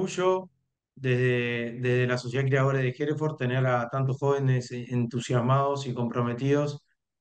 orgullo desde la Sociedad Creadora de Hereford tener a tantos jóvenes entusiasmados y comprometidos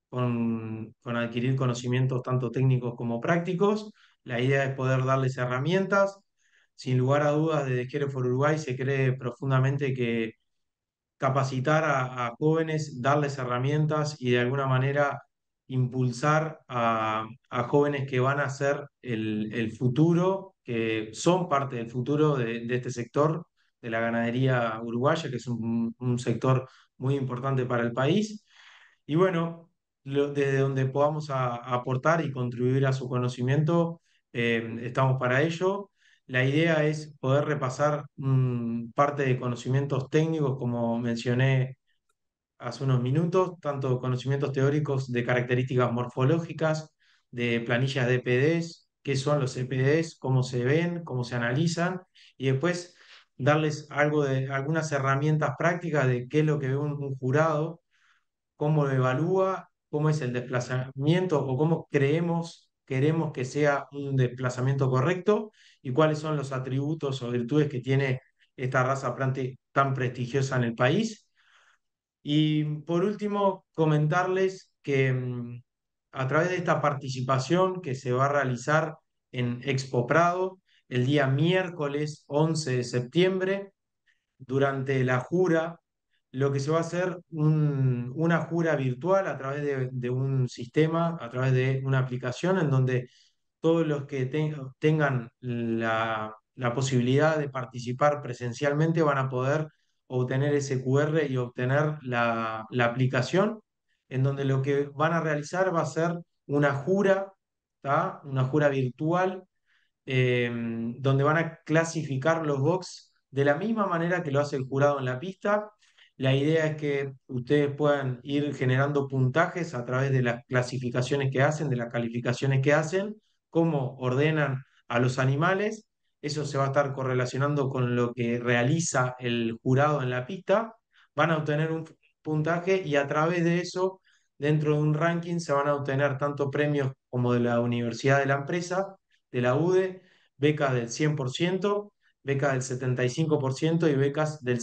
con adquirir conocimientos tanto técnicos como prácticos. La idea es poder darles herramientas. Sin lugar a dudas, desde Hereford Uruguay se cree profundamente que capacitar a jóvenes, darles herramientas y de alguna manera impulsar a jóvenes que van a ser el futuro, que son parte del futuro de este sector de la ganadería uruguaya, que es un sector muy importante para el país. Y bueno, desde donde podamos aportar y contribuir a su conocimiento, estamos para ello. La idea es poder repasar parte de conocimientos técnicos, como mencioné hace unos minutos, tanto conocimientos teóricos de características morfológicas, de planillas de EPDs, qué son los EPDs, cómo se ven, cómo se analizan, y después darles algunas herramientas prácticas de qué es lo que ve un jurado, cómo lo evalúa, cómo es el desplazamiento o cómo queremos que sea un desplazamiento correcto y cuáles son los atributos o virtudes que tiene esta raza tan prestigiosa en el país. Y por último, comentarles que a través de esta participación que se va a realizar en Expo Prado el día miércoles 11 de septiembre, durante la jura, lo que se va a hacer una jura virtual a través de un sistema, a través de una aplicación en donde todos los que tengan la posibilidad de participar presencialmente van a poder obtener ese QR y obtener la aplicación, en donde lo que van a realizar va a ser una jura, ¿tá? Una jura virtual, eh, donde van a clasificar los box de la misma manera que lo hace el jurado en la pista. La idea es que ustedes puedan ir generando puntajes a través de las clasificaciones que hacen, de las calificaciones que hacen, cómo ordenan a los animales. Eso se va a estar correlacionando con lo que realiza el jurado en la pista. Van a obtener un puntaje y a través de eso, dentro de un ranking, se van a obtener tanto premios como de la universidad de la empresa, de la UDE, becas del 100%, becas del 75% y becas del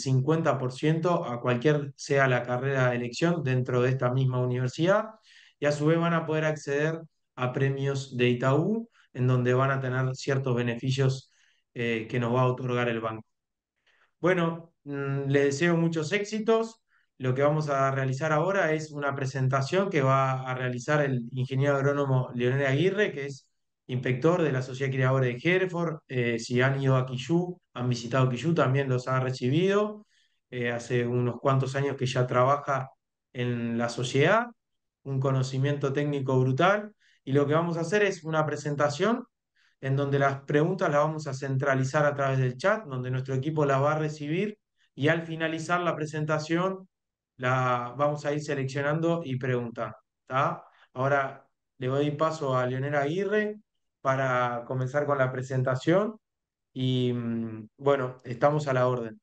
50% a cualquier sea la carrera de elección dentro de esta misma universidad. Y a su vez van a poder acceder a premios de Itaú, en donde van a tener ciertos beneficios que nos va a otorgar el banco. Bueno, les deseo muchos éxitos. Lo que vamos a realizar ahora es una presentación que va a realizar el ingeniero agrónomo Leonel Aguirre, que es inspector de la Sociedad Criadora de Hereford. Si han ido a Quillú, han visitado Quillú, también los ha recibido. Hace unos cuantos años que ya trabaja en la sociedad, un conocimiento técnico brutal. Y lo que vamos a hacer es una presentación en donde las preguntas las vamos a centralizar a través del chat, donde nuestro equipo las va a recibir y al finalizar la presentación la vamos a ir seleccionando y preguntando. ¿Tá? Ahora le doy paso a Leonel Aguirre para comenzar con la presentación y bueno, estamos a la orden.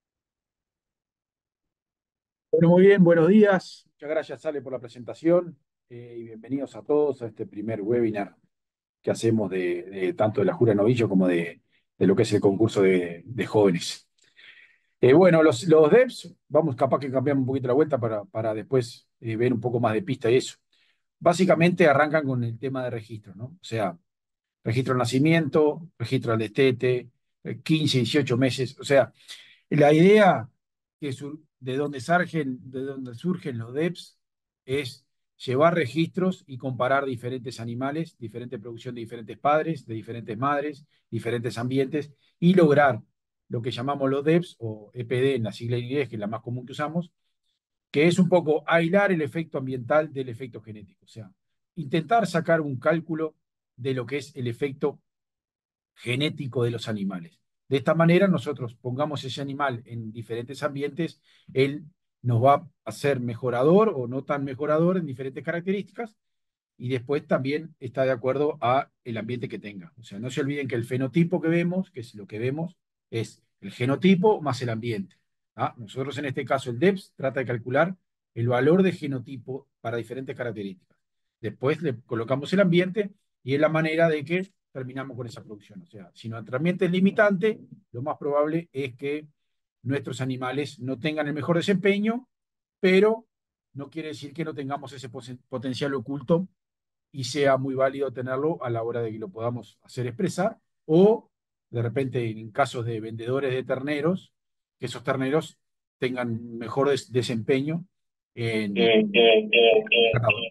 Bueno, muy bien, buenos días. Muchas gracias, Ale, por la presentación y bienvenidos a todos a este primer webinar que hacemos de tanto de la Jura Novillo como de lo que es el concurso de jóvenes. Bueno, los devs, vamos capaz que cambiamos un poquito la vuelta para después ver un poco más de pista y eso. Básicamente arrancan con el tema de registro, ¿no? O sea, registro de nacimiento, registro del destete, 15, 18 meses. O sea, la idea de donde surgen los DEPs es llevar registros y comparar diferentes animales, diferente producción de diferentes padres, de diferentes madres, diferentes ambientes, y lograr lo que llamamos los DEPs o EPD en la sigla en inglés, que es la más común que usamos, que es un poco aislar el efecto ambiental del efecto genético. O sea, intentar sacar un cálculo de lo que es el efecto genético de los animales. De esta manera, nosotros pongamos ese animal en diferentes ambientes, él nos va a hacer mejorador o no tan mejorador en diferentes características y después también está de acuerdo a el ambiente que tenga. O sea, no se olviden que el fenotipo que vemos, que es lo que vemos, es el genotipo más el ambiente. ¿Ah? Nosotros en este caso el DEPS trata de calcular el valor de genotipo para diferentes características. Después le colocamos el ambiente y es la manera de que terminamos con esa producción. O sea, si nuestro ambiente es limitante, lo más probable es que nuestros animales no tengan el mejor desempeño, pero no quiere decir que no tengamos ese potencial oculto y sea muy válido tenerlo a la hora de que lo podamos hacer expresar, o de repente en casos de vendedores de terneros, que esos terneros tengan mejor desempeño en ganador.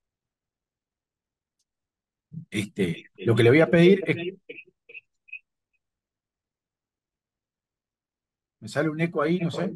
Lo que le voy a pedir es, me sale un eco ahí, no sé.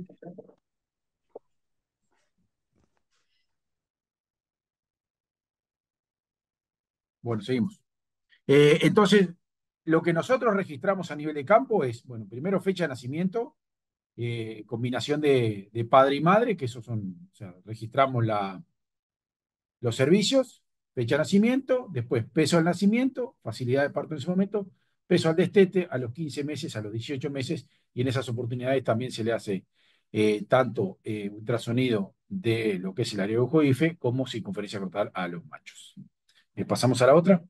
Bueno, seguimos. Entonces, lo que nosotros registramos a nivel de campo es, bueno, primero fecha de nacimiento, combinación de padre y madre, que esos son, o sea, registramos los servicios, fecha de nacimiento, después peso al nacimiento, facilidad de parto en ese momento, peso al destete a los 15 meses, a los 18 meses, y en esas oportunidades también se le hace tanto ultrasonido de lo que es el área de ojo IFE como circunferencia cortal a los machos. Pasamos a la otra.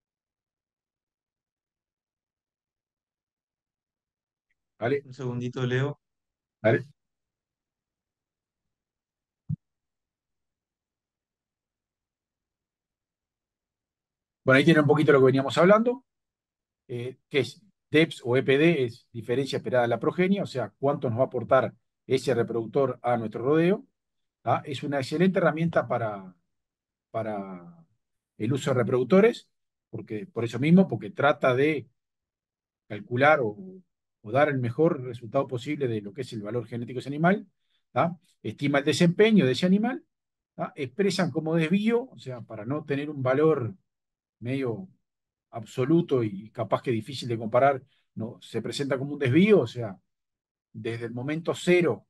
¿Vale? Un segundito, Leo. ¿Vale? Bueno, ahí tiene un poquito lo que veníamos hablando, que es DEPS o EPD, es diferencia esperada de la progenie, o sea, cuánto nos va a aportar ese reproductor a nuestro rodeo. ¿Ah? Es una excelente herramienta para el uso de reproductores, porque, por eso mismo, porque trata de calcular o dar el mejor resultado posible de lo que es el valor genético de ese animal, ¿ah? Estima el desempeño de ese animal, ¿ah? Expresan como desvío, o sea, para no tener un valor medio absoluto y capaz que difícil de comparar, no, se presenta como un desvío, o sea, desde el momento cero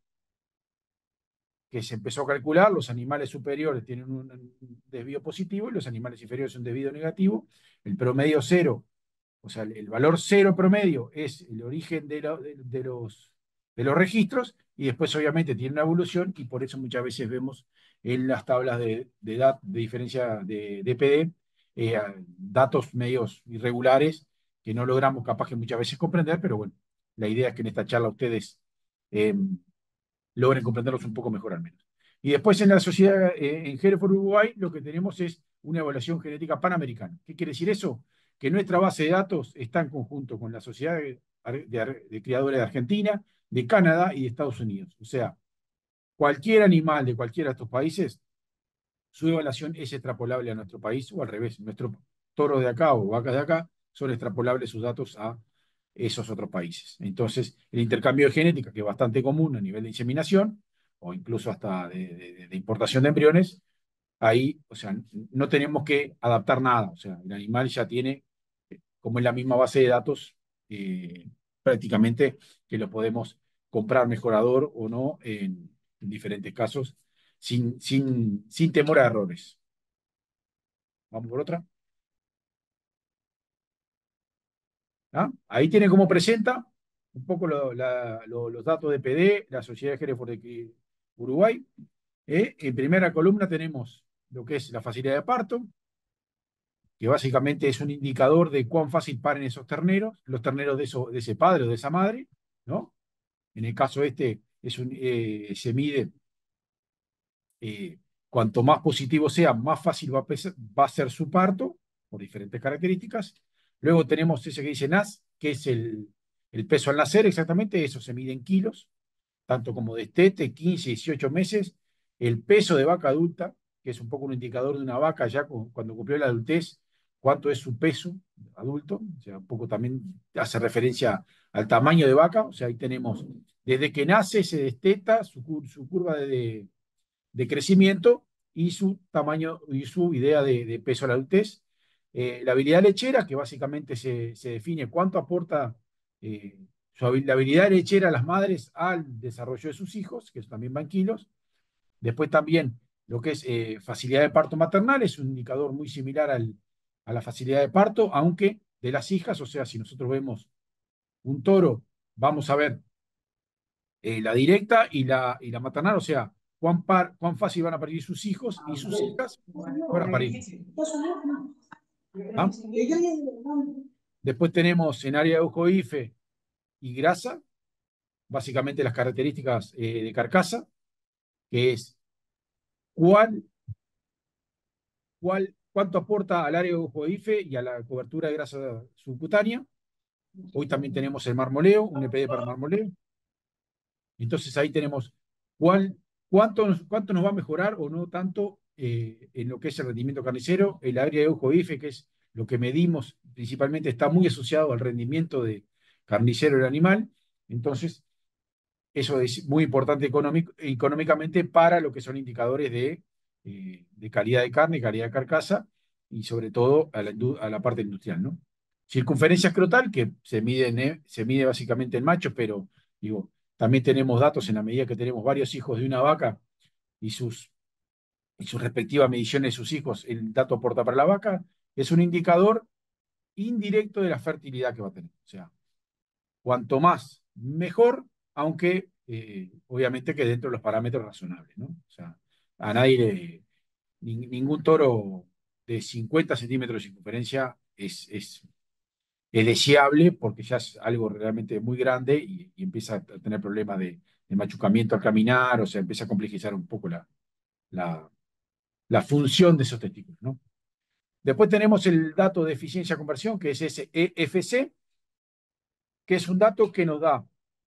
que se empezó a calcular, los animales superiores tienen un desvío positivo y los animales inferiores un desvío negativo. El promedio cero, o sea, el valor cero promedio es el origen de los registros y después obviamente tiene una evolución y por eso muchas veces vemos en las tablas de edad de diferencia de PD datos medios irregulares que no logramos capaz que muchas veces comprender, pero bueno, la idea es que en esta charla ustedes eh, logren comprenderlos un poco mejor al menos. Y después en la sociedad, en Hereford, Uruguay, lo que tenemos es una evaluación genética panamericana. ¿Qué quiere decir eso? Que nuestra base de datos está en conjunto con la Sociedad de Criadores de Argentina, de Canadá y de Estados Unidos. O sea, cualquier animal de cualquiera de estos países, su evaluación es extrapolable a nuestro país o al revés. Nuestros toros de acá o vacas de acá son extrapolables sus datos a esos otros países. Entonces, el intercambio de genética, que es bastante común a nivel de inseminación o incluso hasta de importación de embriones, ahí, o sea, no tenemos que adaptar nada. O sea, el animal ya tiene, como es la misma base de datos, eh, prácticamente que lo podemos comprar mejorador o no en diferentes casos, sin temor a errores. Vamos por otra. ¿Ah? Ahí tiene cómo presenta un poco los datos de PD, la Sociedad de Hereford de Uruguay. En primera columna tenemos lo que es la facilidad de parto, que básicamente es un indicador de cuán fácil paren esos terneros, los terneros de ese padre o de esa madre, ¿no? En el caso este se mide, eh, cuanto más positivo sea, más fácil va a ser su parto, por diferentes características. Luego tenemos ese que dice NAS, que es el peso al nacer, exactamente, eso se mide en kilos, tanto como destete, 15, 18 meses. El peso de vaca adulta, que es un poco un indicador de una vaca ya cuando cumplió la adultez, cuánto es su peso adulto, o sea, un poco también hace referencia al tamaño de vaca, o sea, ahí tenemos desde que nace, se desteta, su curva de crecimiento y su tamaño y su idea de peso a la adultez. La habilidad lechera, que básicamente se define cuánto aporta la habilidad lechera a las madres al desarrollo de sus hijos, que eso también va en kilos. Después también lo que es facilidad de parto maternal, es un indicador muy similar a la facilidad de parto, aunque de las hijas, o sea, si nosotros vemos un toro, vamos a ver la directa y la maternal, o sea, cuán fácil van a parir sus hijos y sus hijas van a parir. ¿Ah? Después tenemos en área de ojo IFE y grasa, básicamente las características de carcasa, que es cuál, cuánto aporta al área de ojo IFE y a la cobertura de grasa subcutánea. Hoy también tenemos el marmoleo, un EPD para marmoleo. Entonces ahí tenemos cuál, cuánto nos va a mejorar o no tanto en lo que es el rendimiento carnicero. El área de ojo IFE, que es lo que medimos principalmente, está muy asociado al rendimiento de carnicero del animal. Entonces, eso es muy importante económicamente para lo que son indicadores de calidad de carne, calidad de carcasa y sobre todo a la parte industrial, ¿no? Circunferencia escrotal, que se mide básicamente en machos, pero digo, también tenemos datos en la medida que tenemos varios hijos de una vaca y y sus respectivas mediciones de sus hijos, el dato aporta para la vaca, es un indicador indirecto de la fertilidad que va a tener. O sea, cuanto más, mejor, aunque obviamente que dentro de los parámetros razonables, ¿no? O sea, a nadie, ningún toro de 50 centímetros de circunferencia es deseable porque ya es algo realmente muy grande y empieza a tener problemas de machucamiento al caminar, o sea, empieza a complejizar un poco la, la función de esos testículos, ¿no? Después tenemos el dato de eficiencia-conversión, que es ese EFC, que es un dato que nos da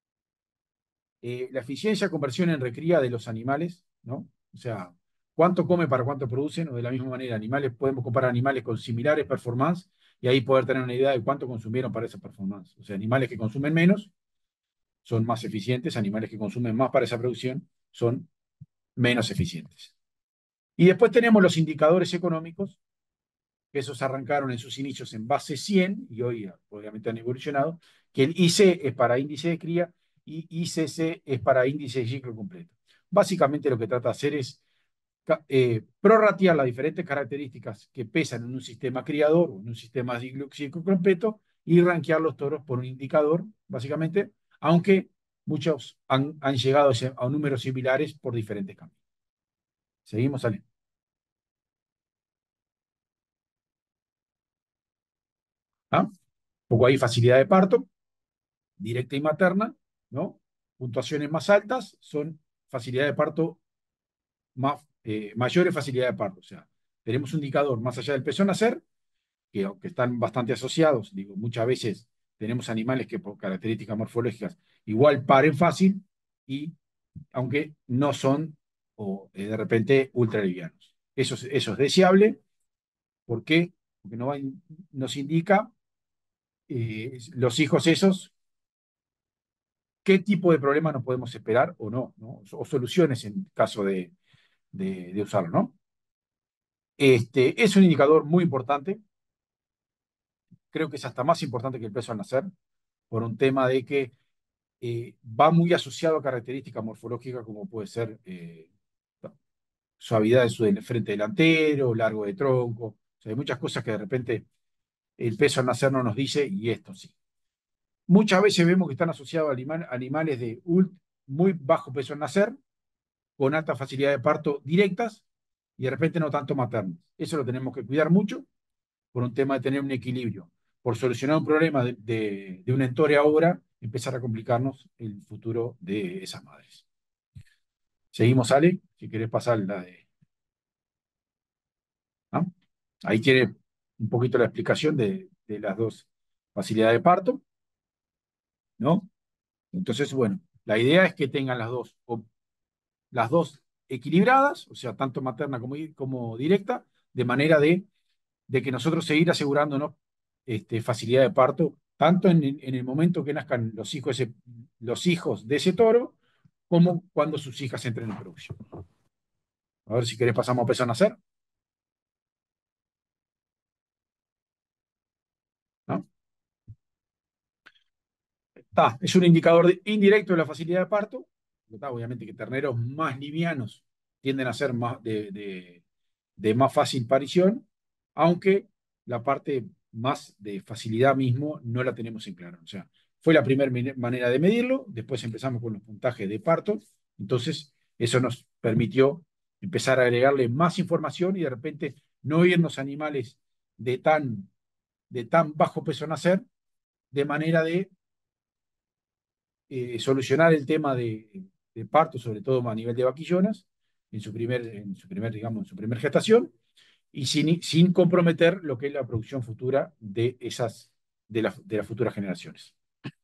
la eficiencia, conversión en recría de los animales, ¿no? O sea, cuánto comen para cuánto producen, o de la misma manera, animales, podemos comparar animales con similares performance y ahí poder tener una idea de cuánto consumieron para esa performance. O sea, animales que consumen menos son más eficientes, animales que consumen más para esa producción son menos eficientes. Y después tenemos los indicadores económicos, que esos arrancaron en sus inicios en base 100 y hoy obviamente han evolucionado, que el IC es para índice de cría y ICC es para índice de ciclo completo. Básicamente lo que trata de hacer es prorratear las diferentes características que pesan en un sistema criador o en un sistema ciclo completo y rankear los toros por un indicador, básicamente, aunque muchos han llegado a números similares por diferentes caminos. Seguimos, Ale. ¿Ah? Un poco ahí facilidad de parto, directa y materna, ¿no? Puntuaciones más altas son facilidad de parto, mayores facilidad de parto. O sea, tenemos un indicador más allá del peso a nacer, que aunque están bastante asociados, digo, muchas veces tenemos animales que por características morfológicas igual paren fácil, y aunque no son o de repente ultra livianos. Eso es deseable. ¿Por qué? Porque nos indica los hijos esos qué tipo de problemas nos podemos esperar o no, ¿no? O soluciones en caso de usarlo, ¿no? Es un indicador muy importante, creo que es hasta más importante que el peso al nacer, por un tema de que va muy asociado a características morfológicas como puede ser suavidad de su frente delantero, largo de tronco, o sea, hay muchas cosas que de repente el peso al nacer no nos dice y esto sí. Muchas veces vemos que están asociados a animales de muy bajo peso al nacer, con alta facilidad de parto directas y de repente no tanto maternas. Eso lo tenemos que cuidar mucho por un tema de tener un equilibrio. Por solucionar un problema de una entore ahora, empezar a complicarnos el futuro de esas madres. Seguimos, Ale, si querés pasar la de... ¿Ah? Ahí tiene un poquito la explicación de las dos facilidades de parto, ¿no? Entonces, bueno, la idea es que tengan las dos equilibradas, o sea, tanto materna como directa, de manera de que nosotros seguir asegurándonos facilidad de parto, tanto en el momento que nazcan los hijos de ese toro, como cuando sus hijas entren en producción. A ver si querés pasamos a peso a nacer, ¿no? Es un indicador indirecto de la facilidad de parto. Obviamente que terneros más livianos tienden a ser más de más fácil parición, aunque la parte más de facilidad mismo no la tenemos en claro. O sea, fue la primera manera de medirlo, después empezamos con los puntajes de parto, entonces eso nos permitió empezar a agregarle más información y de repente no irnos a animales de de tan bajo peso nacer, de manera de solucionar el tema de parto, sobre todo a nivel de vaquillonas, digamos, en su primer gestación, y sin comprometer lo que es la producción futura de las futuras generaciones.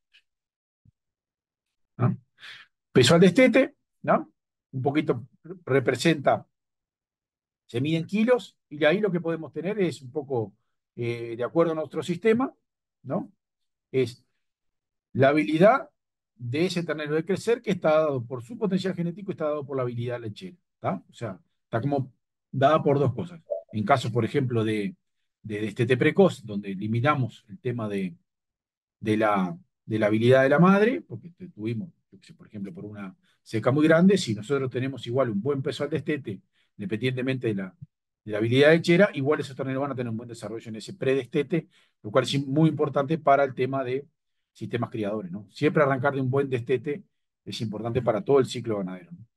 ¿No? Peso al destete, ¿no? Un poquito representa, se mide en kilos, y de ahí lo que podemos tener es un poco, de acuerdo a nuestro sistema, ¿no? Es la habilidad de ese ternero de crecer, que está dado por su potencial genético, está dado por la habilidad lechera, ¿tá? O sea, está como dada por dos cosas. En caso, por ejemplo, de destete precoz, donde eliminamos el tema de la habilidad de la madre, porque tuvimos, yo qué sé, por ejemplo, por una seca muy grande, si nosotros tenemos igual un buen peso al destete, independientemente de la habilidad lechera, igual esos terneros van a tener un buen desarrollo en ese predestete, lo cual es muy importante para el tema de sistemas criadores, ¿no? Siempre arrancar de un buen destete es importante para todo el ciclo ganadero, ¿no?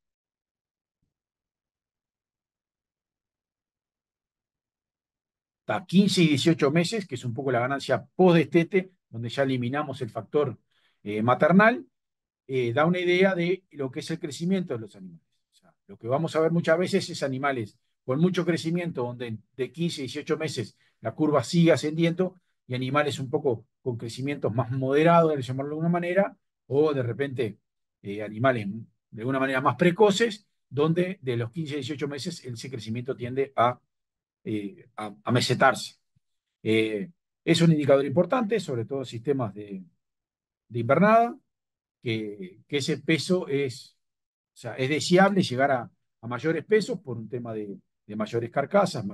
Hasta 15 y 18 meses, que es un poco la ganancia post-destete, donde ya eliminamos el factor maternal, da una idea de lo que es el crecimiento de los animales. O sea, lo que vamos a ver muchas veces es animales con mucho crecimiento, donde de 15 a 18 meses la curva sigue ascendiendo, y animales un poco con crecimientos más moderados, de llamarlo de alguna manera, o de repente animales de alguna manera más precoces, donde de los 15 a 18 meses ese crecimiento tiende a mesetarse. Eh, es un indicador importante, sobre todo en sistemas de invernada, que ese peso o sea, es deseable llegar a mayores pesos por un tema de mayores carcasas,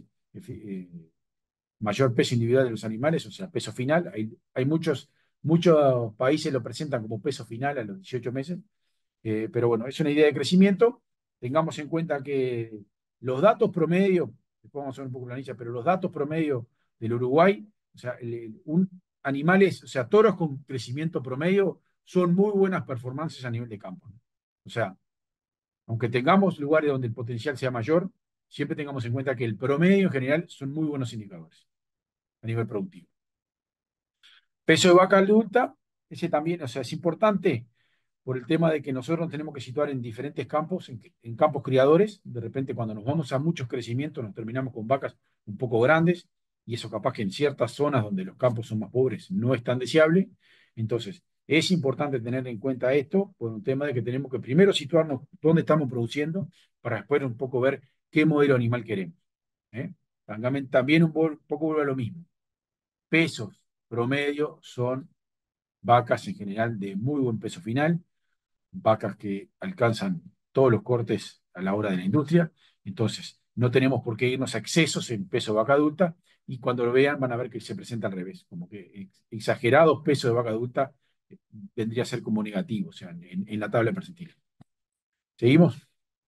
mayor peso individual de los animales, o sea, peso final. Hay muchos países lo presentan como peso final a los 18 meses, pero bueno, es una idea de crecimiento. Tengamos en cuenta que los datos promedio, después vamos a ver un poco la planilla, pero los datos promedio del Uruguay, o sea, animales, o sea, toros con crecimiento promedio son muy buenas performances a nivel de campo, ¿no? O sea, aunque tengamos lugares donde el potencial sea mayor, siempre tengamos en cuenta que el promedio en general son muy buenos indicadores a nivel productivo. Peso de vaca adulta, ese también, o sea, es importante por el tema de que nosotros nos tenemos que situar en diferentes campos, en campos criadores. De repente, cuando nos vamos a muchos crecimientos, nos terminamos con vacas un poco grandes, y eso capaz que en ciertas zonas donde los campos son más pobres no es tan deseable. Entonces, es importante tener en cuenta esto por un tema de que tenemos que primero situarnos dónde estamos produciendo, para después un poco ver qué modelo animal queremos, ¿eh? También poco vuelve a lo mismo. Pesos promedio son vacas en general de muy buen peso final, vacas que alcanzan todos los cortes a la hora de la industria. Entonces, no tenemos por qué irnos a excesos en peso de vaca adulta, y cuando lo vean van a ver que se presenta al revés, como que exagerados pesos de vaca adulta vendría a ser como negativo, o sea, en la tabla percentil. ¿Seguimos?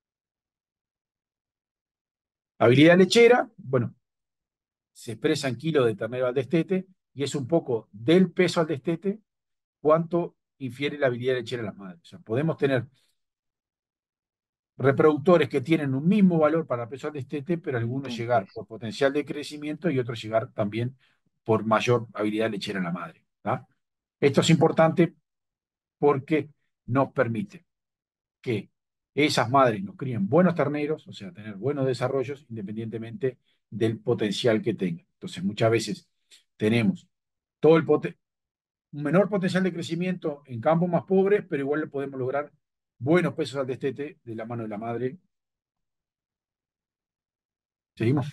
Habilidad lechera, bueno, se expresa en kilos de ternero al destete, y es un poco del peso al destete cuánto infiere la habilidad lechera a las madres. O sea, podemos tener reproductores que tienen un mismo valor para peso al destete, pero algunos llegar por potencial de crecimiento y otros llegar también por mayor habilidad lechera en la madre, ¿tá? Esto es importante porque nos permite que esas madres nos críen buenos terneros, o sea, tener buenos desarrollos independientemente del potencial que tengan. Entonces, muchas veces tenemos todo un menor potencial de crecimiento en campos más pobres, pero igual le podemos lograr buenos pesos al destete de la mano de la madre. Seguimos.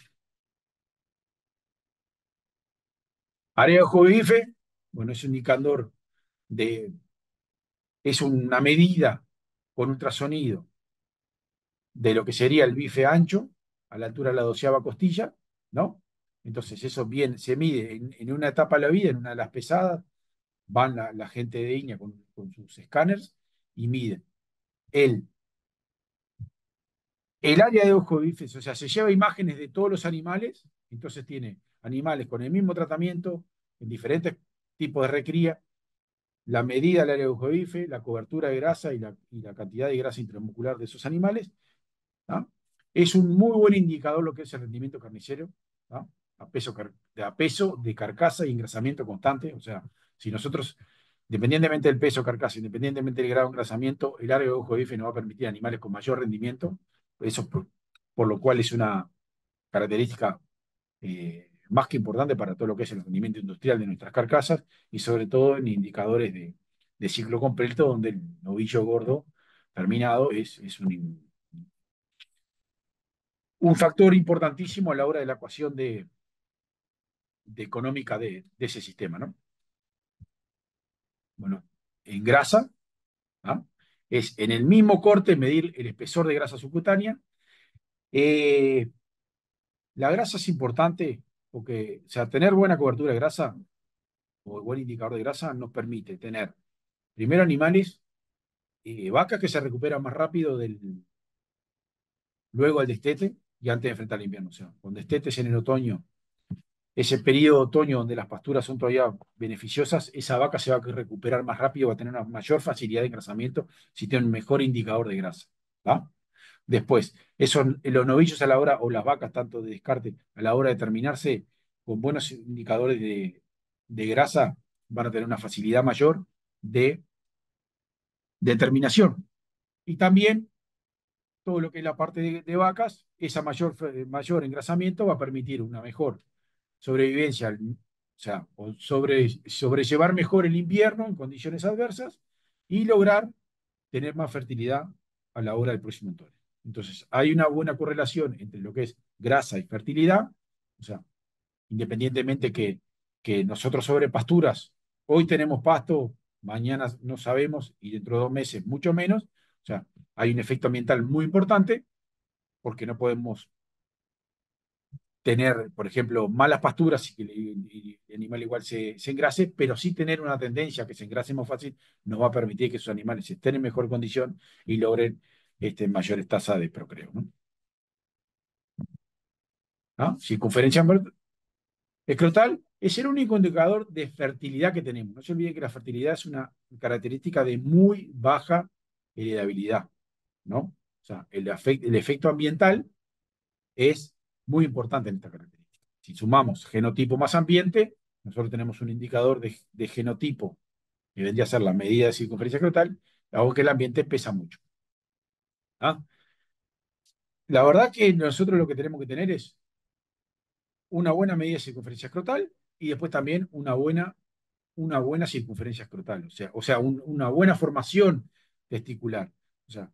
Área de ojo de bife, bueno, es un indicador de, es una medida con ultrasonido de lo que sería el bife ancho a la altura de la 12ª costilla, ¿no? Entonces eso bien se mide en una etapa de la vida, en una de las pesadas, van la gente de INEA con sus escáneres y miden el, el área de ojo de bife, o sea, se lleva imágenes de todos los animales, entonces tiene animales con el mismo tratamiento, en diferentes tipos de recría, la medida del área de ojo de bife, la cobertura de grasa y la cantidad de grasa intramuscular de esos animales, ¿tá? Es un muy buen indicador lo que es el rendimiento carnicero, ¿tá? a peso de carcasa y engrasamiento constante. O sea, si nosotros, independientemente del peso carcasa, independientemente del grado de engrasamiento, el área de ojo de bife nos va a permitir animales con mayor rendimiento. Eso por lo cual es una característica más que importante para todo lo que es el rendimiento industrial de nuestras carcasas y sobre todo en indicadores de ciclo completo donde el novillo gordo terminado es un factor importantísimo a la hora de la ecuación de económica de ese sistema, ¿no? Bueno, en grasa, ¿ah? Es en el mismo corte medir el espesor de grasa subcutánea. Eh, la grasa es importante porque, o sea, tener buena cobertura de grasa o buen indicador de grasa nos permite tener, primero, animales, vacas que se recuperan más rápido luego del destete y antes de enfrentar el invierno. O sea, con destetes en el otoño, ese periodo de otoño donde las pasturas son todavía beneficiosas, esa vaca se va a recuperar más rápido, va a tener una mayor facilidad de engrasamiento si tiene un mejor indicador de grasa. ¿Va? Después, los novillos a la hora, o las vacas tanto de descarte, a la hora de terminarse con buenos indicadores de grasa, van a tener una facilidad mayor de determinación. Y también todo lo que es la parte de vacas, esa mayor engrasamiento va a permitir una mejor sobrevivencia, o sea, sobrellevar mejor el invierno en condiciones adversas y lograr tener más fertilidad a la hora del próximo otoño. Entonces, hay una buena correlación entre lo que es grasa y fertilidad, o sea, independientemente que nosotros sobre pasturas, hoy tenemos pasto, mañana no sabemos y dentro de 2 meses mucho menos, o sea, hay un efecto ambiental muy importante porque no podemos tener, por ejemplo, malas pasturas y que el animal igual se engrase, pero sí tener una tendencia a que se engrase más fácil nos va a permitir que esos animales estén en mejor condición y logren mayores tasas de procreo, ¿no? ¿Ah? Circunferencia escrotal es el único indicador de fertilidad que tenemos. No se olviden que la fertilidad es una característica de muy baja heredabilidad, ¿no? O sea, el efecto ambiental es muy importante en esta característica. Si sumamos genotipo más ambiente, nosotros tenemos un indicador de genotipo que vendría a ser la medida de circunferencia escrotal, aunque el ambiente pesa mucho. ¿Ah? La verdad que nosotros lo que tenemos que tener es una buena medida de circunferencia escrotal y después también una buena circunferencia escrotal, una buena formación testicular. O sea,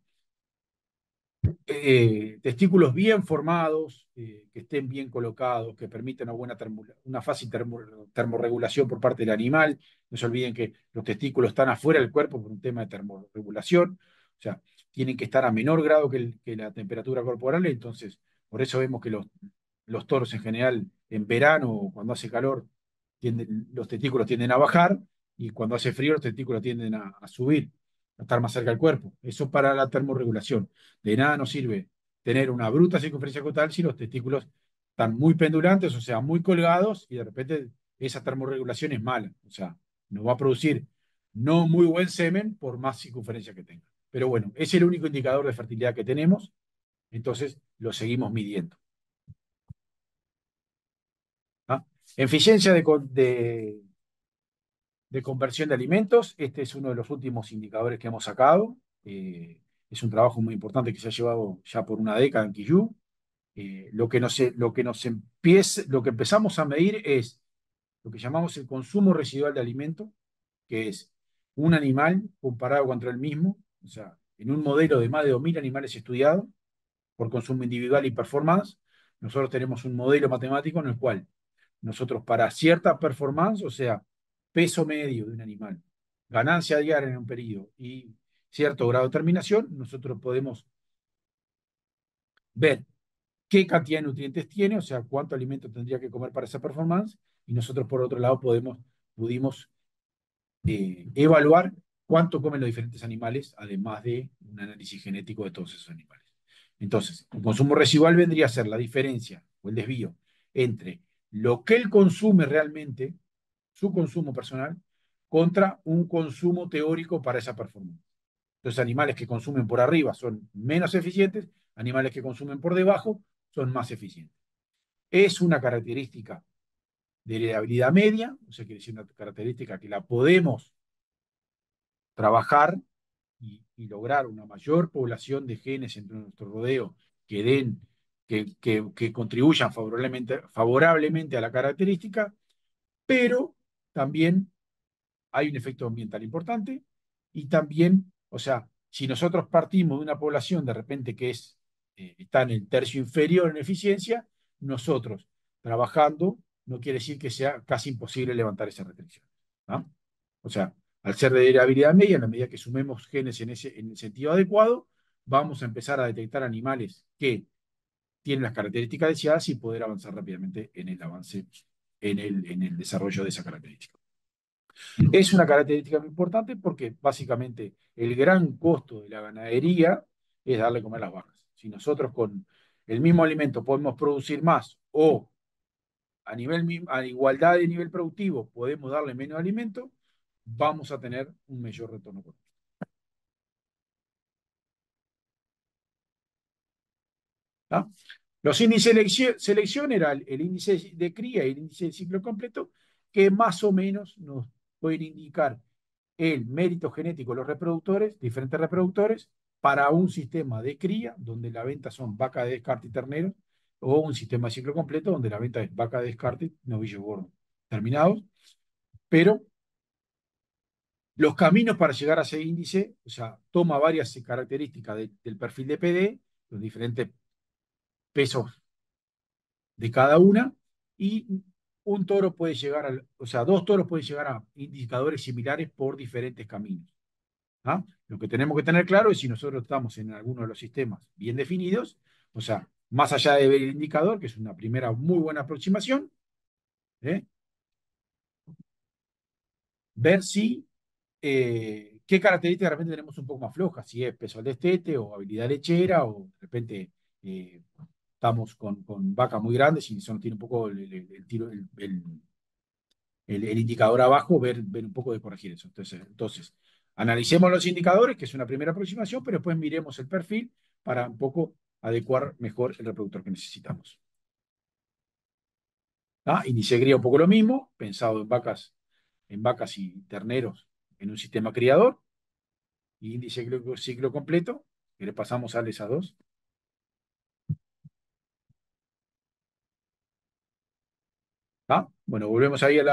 testículos bien formados, que estén bien colocados, que permitan una fácil termorregulación por parte del animal. No se olviden que los testículos están afuera del cuerpo por un tema de termorregulación, o sea, tienen que estar a menor grado que la temperatura corporal, entonces por eso vemos que los toros en general en verano o cuando hace calor, los testículos tienden a bajar y cuando hace frío los testículos tienden a subir, a estar más cerca del cuerpo. Eso para la termorregulación. De nada nos sirve tener una bruta circunferencia escrotal si los testículos están muy pendulantes, o sea, muy colgados, y de repente esa termorregulación es mala. O sea, nos va a producir no muy buen semen por más circunferencia que tenga. Pero bueno, es el único indicador de fertilidad que tenemos, entonces lo seguimos midiendo. ¿Ah? Eficiencia de conversión de alimentos, este es uno de los últimos indicadores que hemos sacado. Es un trabajo muy importante que se ha llevado ya por una década en Quillú. Lo que empezamos a medir es lo que llamamos el consumo residual de alimento, que es un animal comparado contra el mismo, o sea, en un modelo de más de 2.000 animales estudiados por consumo individual y performance, nosotros tenemos un modelo matemático en el cual nosotros para cierta performance, o sea, peso medio de un animal, ganancia diaria en un periodo y cierto grado de terminación, nosotros podemos ver qué cantidad de nutrientes tiene, o sea, cuánto alimento tendría que comer para esa performance, y nosotros por otro lado pudimos evaluar cuánto comen los diferentes animales, además de un análisis genético de todos esos animales. Entonces, el consumo residual vendría a ser la diferencia o el desvío entre lo que él consume realmente, su consumo personal, contra un consumo teórico para esa performance. Entonces, animales que consumen por arriba son menos eficientes, animales que consumen por debajo son más eficientes. Es una característica de heredabilidad media, o sea, quiere decir una característica que la podemos trabajar y lograr una mayor población de genes en nuestro rodeo que den, que contribuyan favorablemente a la característica, pero también hay un efecto ambiental importante y también, o sea, si nosotros partimos de una población de repente que está en el tercio inferior en eficiencia, nosotros trabajando no quiere decir que sea casi imposible levantar esa restricción, ¿no? O sea, al ser de heredabilidad media, en la medida que sumemos genes en el sentido adecuado, vamos a empezar a detectar animales que tienen las características deseadas y poder avanzar rápidamente en el avance, en el desarrollo de esa característica. Es una característica muy importante porque básicamente el gran costo de la ganadería es darle a comer a las vacas. Si nosotros con el mismo alimento podemos producir más o a igualdad de nivel productivo podemos darle menos alimento, vamos a tener un mayor retorno económico. ¿Tá? Los índices de selección eran el índice de cría y el índice de ciclo completo, que más o menos nos pueden indicar el mérito genético de los reproductores, diferentes reproductores, para un sistema de cría, donde la venta son vaca de descarte y terneros, o un sistema de ciclo completo, donde la venta es vaca de descarte, novillos gordos terminados. Pero los caminos para llegar a ese índice, o sea, toma varias características del perfil de PD, los diferentes pesos de cada una, y un toro puede llegar o sea, dos toros pueden llegar a indicadores similares por diferentes caminos. ¿Ah? Lo que tenemos que tener claro es si nosotros estamos en alguno de los sistemas bien definidos, o sea, más allá de ver el indicador, que es una primera muy buena aproximación, ¿eh? Ver si qué características de repente tenemos un poco más flojas, si es peso al destete o habilidad lechera, o de repente estamos con vacas muy grandes y eso nos tiene un poco el tiro, el indicador abajo, ver un poco de corregir eso. Entonces, analicemos los indicadores, que es una primera aproximación, pero después miremos el perfil para un poco adecuar mejor el reproductor que necesitamos. ¿Ah? Índice de cría un poco lo mismo, pensado en vacas y terneros en un sistema criador, y índice de ciclo completo, que le pasamos a esas dos. ¿Ah? Bueno, volvemos ahí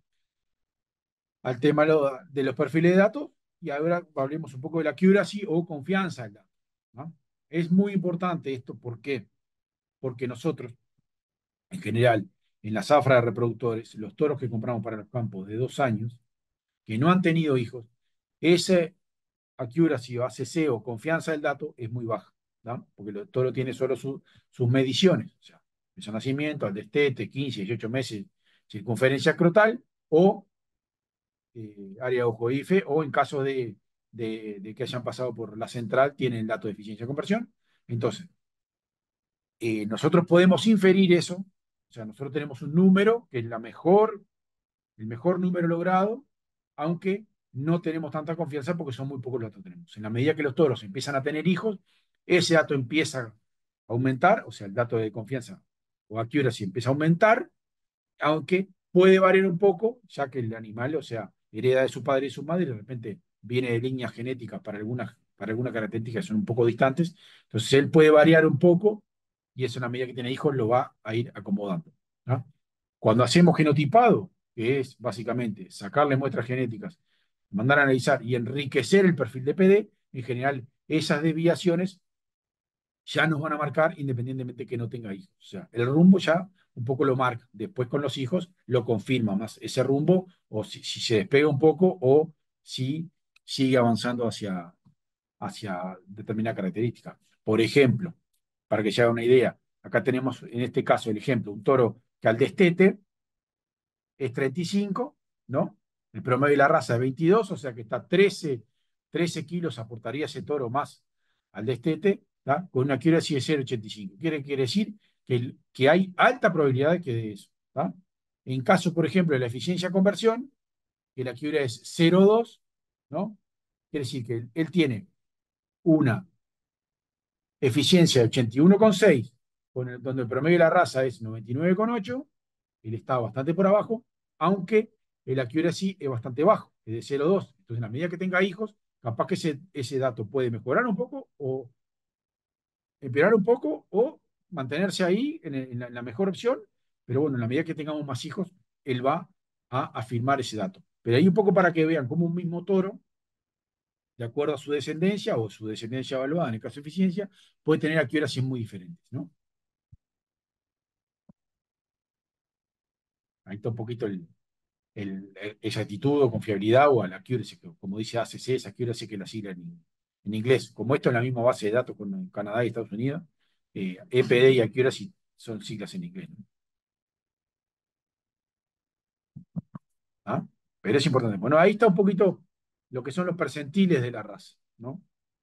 al tema de los perfiles de datos y ahora hablemos un poco de la accuracy o confianza del dato. ¿No? Es muy importante esto, ¿por qué? Porque nosotros, en general, en la zafra de reproductores, los toros que compramos para los campos de 2 años, que no han tenido hijos, ese accuracy o ACC o confianza del dato es muy baja, ¿no? Porque el toro tiene solo sus mediciones, o sea, peso de nacimiento, al destete, 15, 18 meses, circunferencia escrotal o área de ojo IFE, o en caso de que hayan pasado por la central, tienen el dato de eficiencia de conversión. Entonces, nosotros podemos inferir eso, o sea, nosotros tenemos un número que es el mejor número logrado, aunque no tenemos tanta confianza porque son muy pocos los datos que tenemos. En la medida que los toros empiezan a tener hijos, ese dato empieza a aumentar, o sea, el dato de confianza o accuracy empieza a aumentar, aunque puede variar un poco, ya que el animal, o sea, hereda de su padre y su madre, y de repente viene de líneas genéticas para algunas características que son un poco distantes, entonces él puede variar un poco y eso en la medida que tiene hijos lo va a ir acomodando, ¿no? Cuando hacemos genotipado, que es básicamente sacarle muestras genéticas, mandar a analizar y enriquecer el perfil de PD, en general esas desviaciones ya nos van a marcar independientemente que no tenga hijos. O sea, el rumbo ya un poco lo marca. Después con los hijos lo confirma más ese rumbo, o si se despega un poco, o si sigue avanzando hacia determinada característica. Por ejemplo, para que se haga una idea, acá tenemos en este caso el ejemplo, un toro que al destete es 35, ¿no? El promedio de la raza es 22, o sea que está 13 kilos aportaría ese toro más al destete, ¿tá? Con una accuracy de 0,85. Quiere decir que hay alta probabilidad de que de eso. ¿Tá? En caso, por ejemplo, de la eficiencia de conversión, que la accuracy es 0,2, ¿no? Quiere decir que él tiene una eficiencia de 81,6 donde el promedio de la raza es 99,8, él está bastante por abajo, aunque el accuracy es bastante bajo, es de 0,2. Entonces, en la medida que tenga hijos, capaz que ese dato puede mejorar un poco o empeorar un poco o mantenerse ahí en la mejor opción, pero bueno, en la medida que tengamos más hijos, él va a afirmar ese dato. Pero ahí un poco para que vean cómo un mismo toro, de acuerdo a su descendencia o su descendencia evaluada en el caso de eficiencia, puede tener accuracies muy diferentes, ¿no? Ahí está un poquito esa actitud o confiabilidad o la accuracy, que, como dice ACC, esa accuracy que la sigla en inglés. Como esto es la misma base de datos con Canadá y Estados Unidos, EPD y accuracy son siglas en inglés, ¿no? ¿Ah? Pero es importante. Bueno, ahí está un poquito lo que son los percentiles de la raza, ¿no?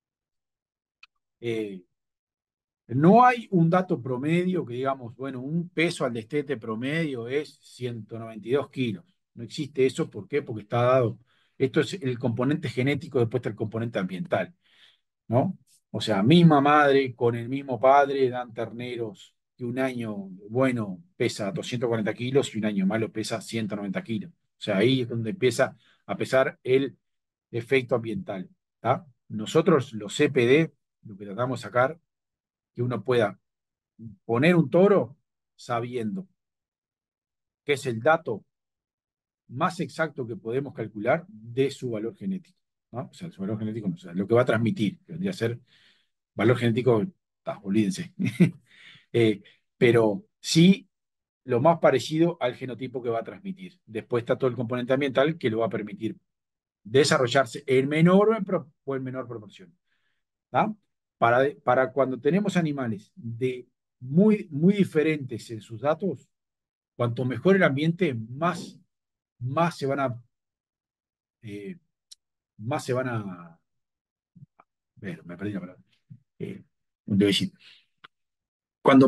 Eh, no hay un dato promedio que digamos, bueno, un peso al destete promedio es 192 kilos. No existe eso, ¿por qué? Porque está dado. Esto es el componente genético, después está el componente ambiental, ¿no? O sea, misma madre con el mismo padre dan terneros que un año bueno pesa 240 kilos y un año malo pesa 190 kilos. O sea, ahí es donde empieza a pesar el efecto ambiental. ¿Tá? Nosotros, los CPD, lo que tratamos de sacar, que uno pueda poner un toro sabiendo que es el dato más exacto que podemos calcular de su valor genético, ¿no? O sea, su valor genético, no, o sea, lo que va a transmitir, que vendría a ser valor genético, olvídense. Eh, pero sí lo más parecido al genotipo que va a transmitir. Después está todo el componente ambiental que lo va a permitir desarrollarse en menor o en menor proporción. ¿Tá? Para cuando tenemos animales muy diferentes en sus datos, cuanto mejor el ambiente, más se van a, eh, más se van a, ver, me perdí la palabra. Debo decir, cuando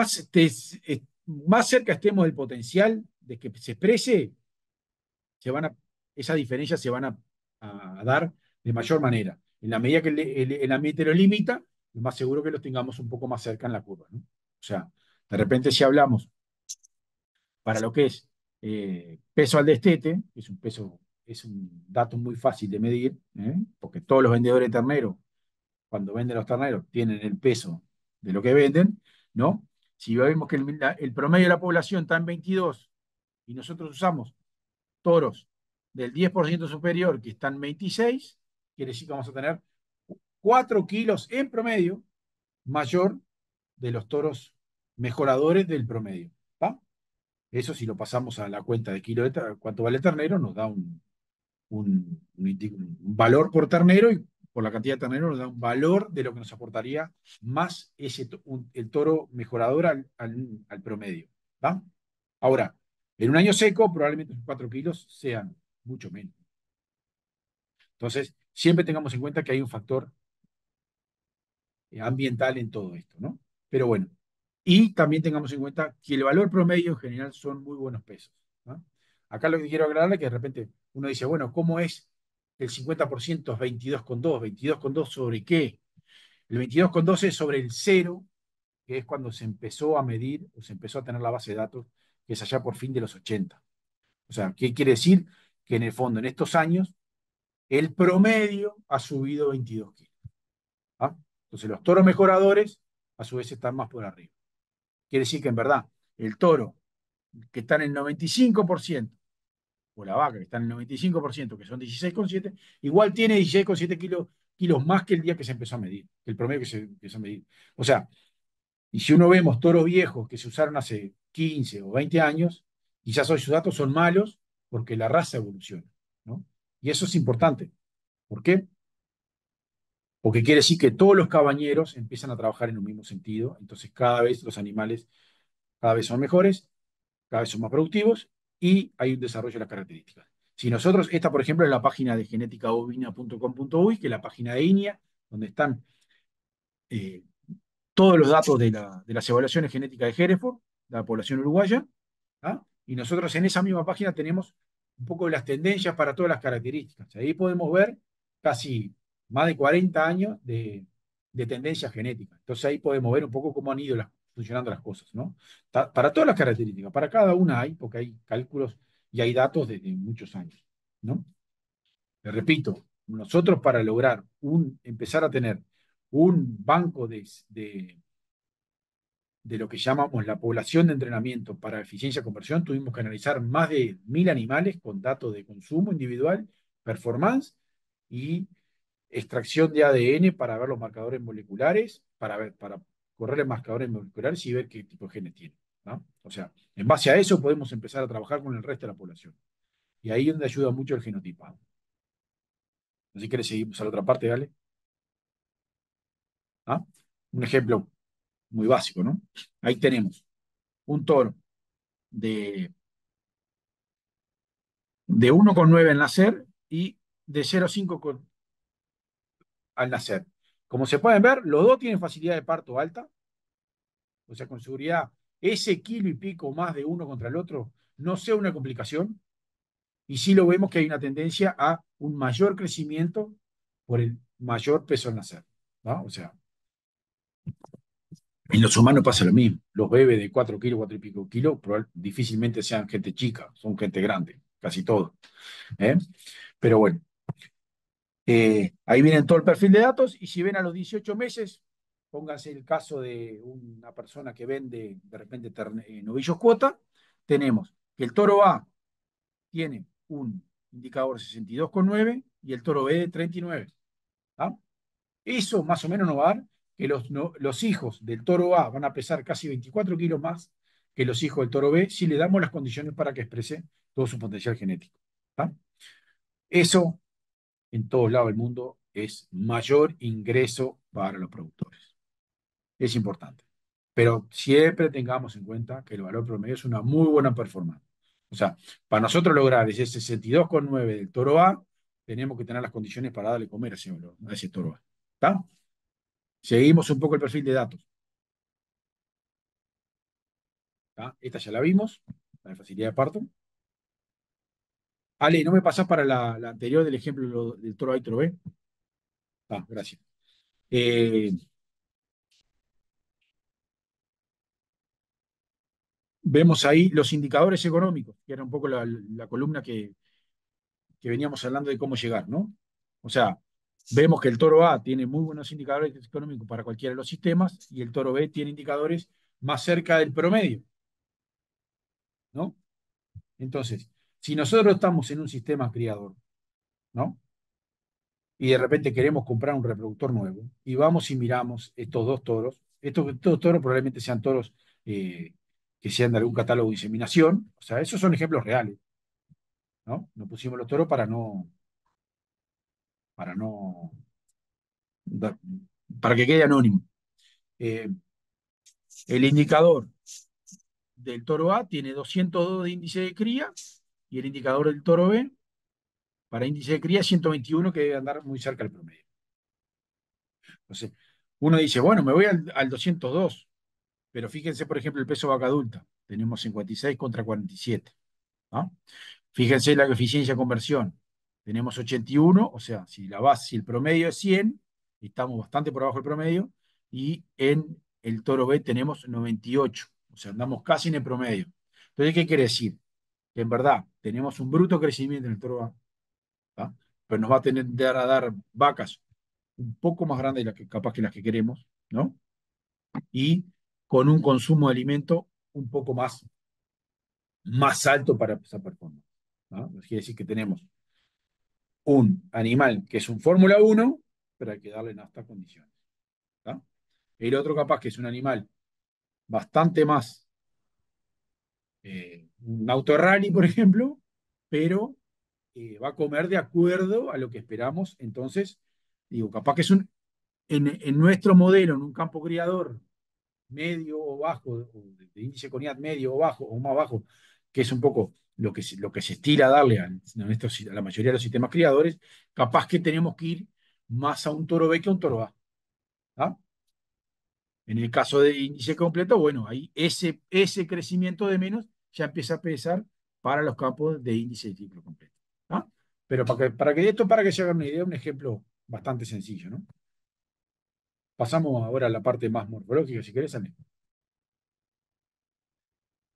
más cerca estemos del potencial de que se exprese, se van a, esas diferencias se van a dar de mayor manera. En la medida que el ambiente lo limita, es más seguro que los tengamos un poco más cerca en la curva, ¿no? O sea, de repente si hablamos para lo que es peso al destete, que es un dato muy fácil de medir, porque todos los vendedores de terneros, cuando venden los terneros, tienen el peso de lo que venden, ¿no? Si vemos que el promedio de la población está en 22 y nosotros usamos toros del 10% superior que están 26, quiere decir que vamos a tener 4 kilos en promedio mayor de los toros mejoradores del promedio. ¿Va? Eso si lo pasamos a la cuenta de kilo de cuánto vale el ternero, nos da un valor por ternero y por la cantidad de ternero nos da un valor de lo que nos aportaría más el toro mejorador al promedio. ¿Va? Ahora, en un año seco probablemente esos 4 kilos sean mucho menos. Entonces, siempre tengamos en cuenta que hay un factor ambiental en todo esto, ¿no? Pero bueno, y también tengamos en cuenta que el valor promedio en general son muy buenos pesos, ¿no? Acá lo que quiero aclarar es que de repente uno dice, bueno, ¿cómo es el 50% es 22,2? ¿22,2 sobre qué? El 22,2 es sobre el cero, que es cuando se empezó a medir o se empezó a tener la base de datos, que es allá por fin de los 80. O sea, ¿qué quiere decir? Que en el fondo, en estos años, el promedio ha subido 22 kilos. ¿Ah? Entonces los toros mejoradores a su vez están más por arriba. Quiere decir que en verdad el toro que está en el 95%, o la vaca que está en el 95%, que son 16,7, igual tiene 16,7 kilos más que el día que se empezó a medir, que el promedio que se empezó a medir. O sea, y si uno vemos toros viejos que se usaron hace 15 o 20 años, quizás hoy sus datos son malos porque la raza evoluciona, ¿no? Y eso es importante. ¿Por qué? Porque quiere decir que todos los cabañeros empiezan a trabajar en un mismo sentido, entonces cada vez los animales cada vez son mejores, cada vez son más productivos y hay un desarrollo de las características. Si nosotros, esta por ejemplo es la página de genéticabovina.com.uy, que es la página de INIA, donde están eh, todos los datos de las evaluaciones genéticas de Hereford, de la población uruguaya, ¿ah? Y nosotros en esa misma página tenemos un poco de las tendencias para todas las características. Ahí podemos ver casi más de 40 años de tendencia genética. Entonces ahí podemos ver un poco cómo han ido funcionando las cosas, ¿no? Para todas las características, para cada una hay, porque hay cálculos y hay datos desde muchos años, ¿no? Le repito, nosotros para lograr empezar a tener un banco de lo que llamamos la población de entrenamiento para eficiencia de conversión, tuvimos que analizar más de 1.000 animales con datos de consumo individual, performance y extracción de ADN para ver los marcadores moleculares, para correr los marcadores moleculares y ver qué tipo de genes tiene, ¿no? O sea, en base a eso podemos empezar a trabajar con el resto de la población. Y ahí es donde ayuda mucho el genotipado. Así que le seguimos a la otra parte, dale. ¿Ah? Un ejemplo muy básico, ¿no? Ahí tenemos un toro de, de 1,9 al nacer y de 0,5 al nacer. Como se pueden ver, los dos tienen facilidad de parto alta, o sea, con seguridad, ese kilo y pico más de uno contra el otro no sea una complicación, y sí lo vemos que hay una tendencia a un mayor crecimiento por el mayor peso al nacer, ¿no? O sea, en los humanos pasa lo mismo. Los bebés de 4 kilos, 4 y pico kilos, difícilmente sean gente chica, son gente grande, casi todos. ¿Eh? Pero bueno, ahí viene todo el perfil de datos y si ven a los 18 meses, pónganse el caso de una persona que vende de repente novillos cuota, tenemos que el toro A tiene un indicador 62,9 y el toro B de 39. ¿Ah? Eso más o menos nos va a dar que los hijos del toro A van a pesar casi 24 kilos más que los hijos del toro B si le damos las condiciones para que exprese todo su potencial genético. ¿Ah? Eso en todos lados del mundo es mayor ingreso para los productores. Es importante. Pero siempre tengamos en cuenta que el valor promedio es una muy buena performance. O sea, para nosotros lograr ese 62,9 del toro A, tenemos que tener las condiciones para darle comer a ese toro A. ¿Está? Seguimos un poco el perfil de datos. ¿Está? Esta ya la vimos, la de facilidad de parto. Ale, ¿no me pasás para la anterior del ejemplo del toro A y toro B? Ah, gracias. Eh, Vemos ahí los indicadores económicos, que era un poco la columna que veníamos hablando de cómo llegar, ¿no? O sea, vemos que el toro A tiene muy buenos indicadores económicos para cualquiera de los sistemas y el toro B tiene indicadores más cerca del promedio, ¿no? Entonces, si nosotros estamos en un sistema criador, ¿no? Y de repente queremos comprar un reproductor nuevo y vamos y miramos estos dos toros, estos toros probablemente sean toros que sean de algún catálogo de inseminación, o sea, esos son ejemplos reales, ¿no? No pusimos los toros para no, da- para que quede anónimo. Eh, el indicador del toro A tiene 202 de índice de cría y el indicador del toro B para índice de cría 121 que debe andar muy cerca del promedio. Entonces, uno dice, bueno, me voy al 202, pero fíjense, por ejemplo, el peso vaca adulta. Tenemos 56 contra 47, ¿no? Fíjense la eficiencia de conversión. Tenemos 81, o sea, si el promedio es 100, estamos bastante por abajo del promedio, y en el toro B tenemos 98, o sea, andamos casi en el promedio. Entonces, ¿qué quiere decir? Que en verdad tenemos un bruto crecimiento en el toro A, ¿tá? Pero nos va a tener a dar vacas un poco más grandes de las que, capaz que las que queremos, ¿no? Y con un consumo de alimento un poco más alto para esa performance, ¿no? Quiere decir que tenemos un animal que es un Fórmula 1, pero hay que darle en estas condiciones. ¿Tá? El otro capaz que es un animal bastante más, un auto rally, por ejemplo, pero va a comer de acuerdo a lo que esperamos. Entonces, digo, capaz que en nuestro modelo, en un campo criador medio o bajo, o de índice CONIAT medio o bajo, o más bajo, que es un poco lo que se estila darle a la mayoría de los sistemas criadores, capaz que tenemos que ir más a un toro B que a un toro A. ¿Ah? En el caso de índice completo, bueno, ahí ese crecimiento de menos ya empieza a pesar para los campos de índice de ciclo completo. ¿Ah? Pero para que se hagan una idea, un ejemplo bastante sencillo, ¿no? Pasamos ahora a la parte más morfológica, si querés, Ale.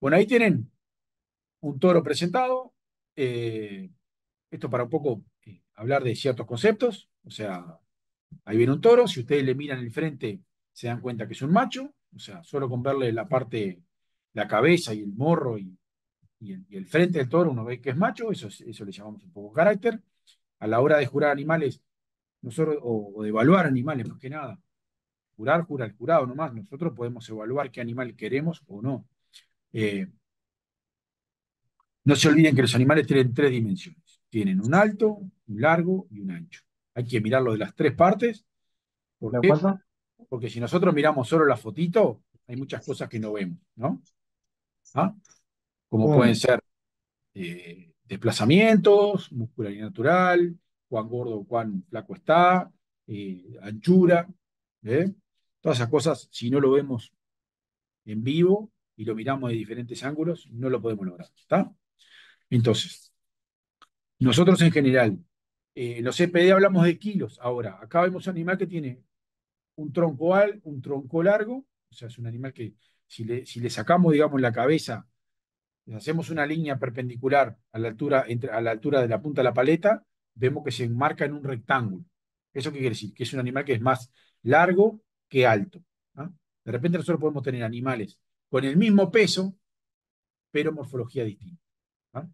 Bueno, ahí tienen un toro presentado. Eh, Esto para un poco hablar de ciertos conceptos. O sea, ahí viene un toro. Si ustedes le miran el frente, se dan cuenta que es un macho. O sea, solo con verle la parte, la cabeza y el morro y el frente del toro, uno ve que es macho. Eso le llamamos un poco carácter. A la hora de jurar animales, nosotros, o de evaluar animales más que nada, jura el jurado nomás. Nosotros podemos evaluar qué animal queremos o no. Eh, no se olviden que los animales tienen tres dimensiones. Tienen un alto, un largo y un ancho. Hay que mirarlo de las tres partes. ¿Por ¿De qué? acuerdo? Porque si nosotros miramos solo la fotito, hay muchas cosas que no vemos, ¿no? ¿Ah? Como pueden Mm. ser desplazamientos, muscularidad natural, cuán gordo o cuán flaco está, anchura, ¿eh? Todas esas cosas, si no lo vemos en vivo y lo miramos de diferentes ángulos, no lo podemos lograr, ¿está? Entonces, nosotros en general, en los CPD hablamos de kilos. Ahora, acá vemos un animal que tiene un tronco largo, o sea, es un animal que si le sacamos, digamos, la cabeza, le hacemos una línea perpendicular a la altura de la punta de la paleta, vemos que se enmarca en un rectángulo. ¿Eso qué quiere decir? Que es un animal que es más largo que alto. ¿Ah? De repente nosotros podemos tener animales con el mismo peso, pero morfología distinta. ¿Ah?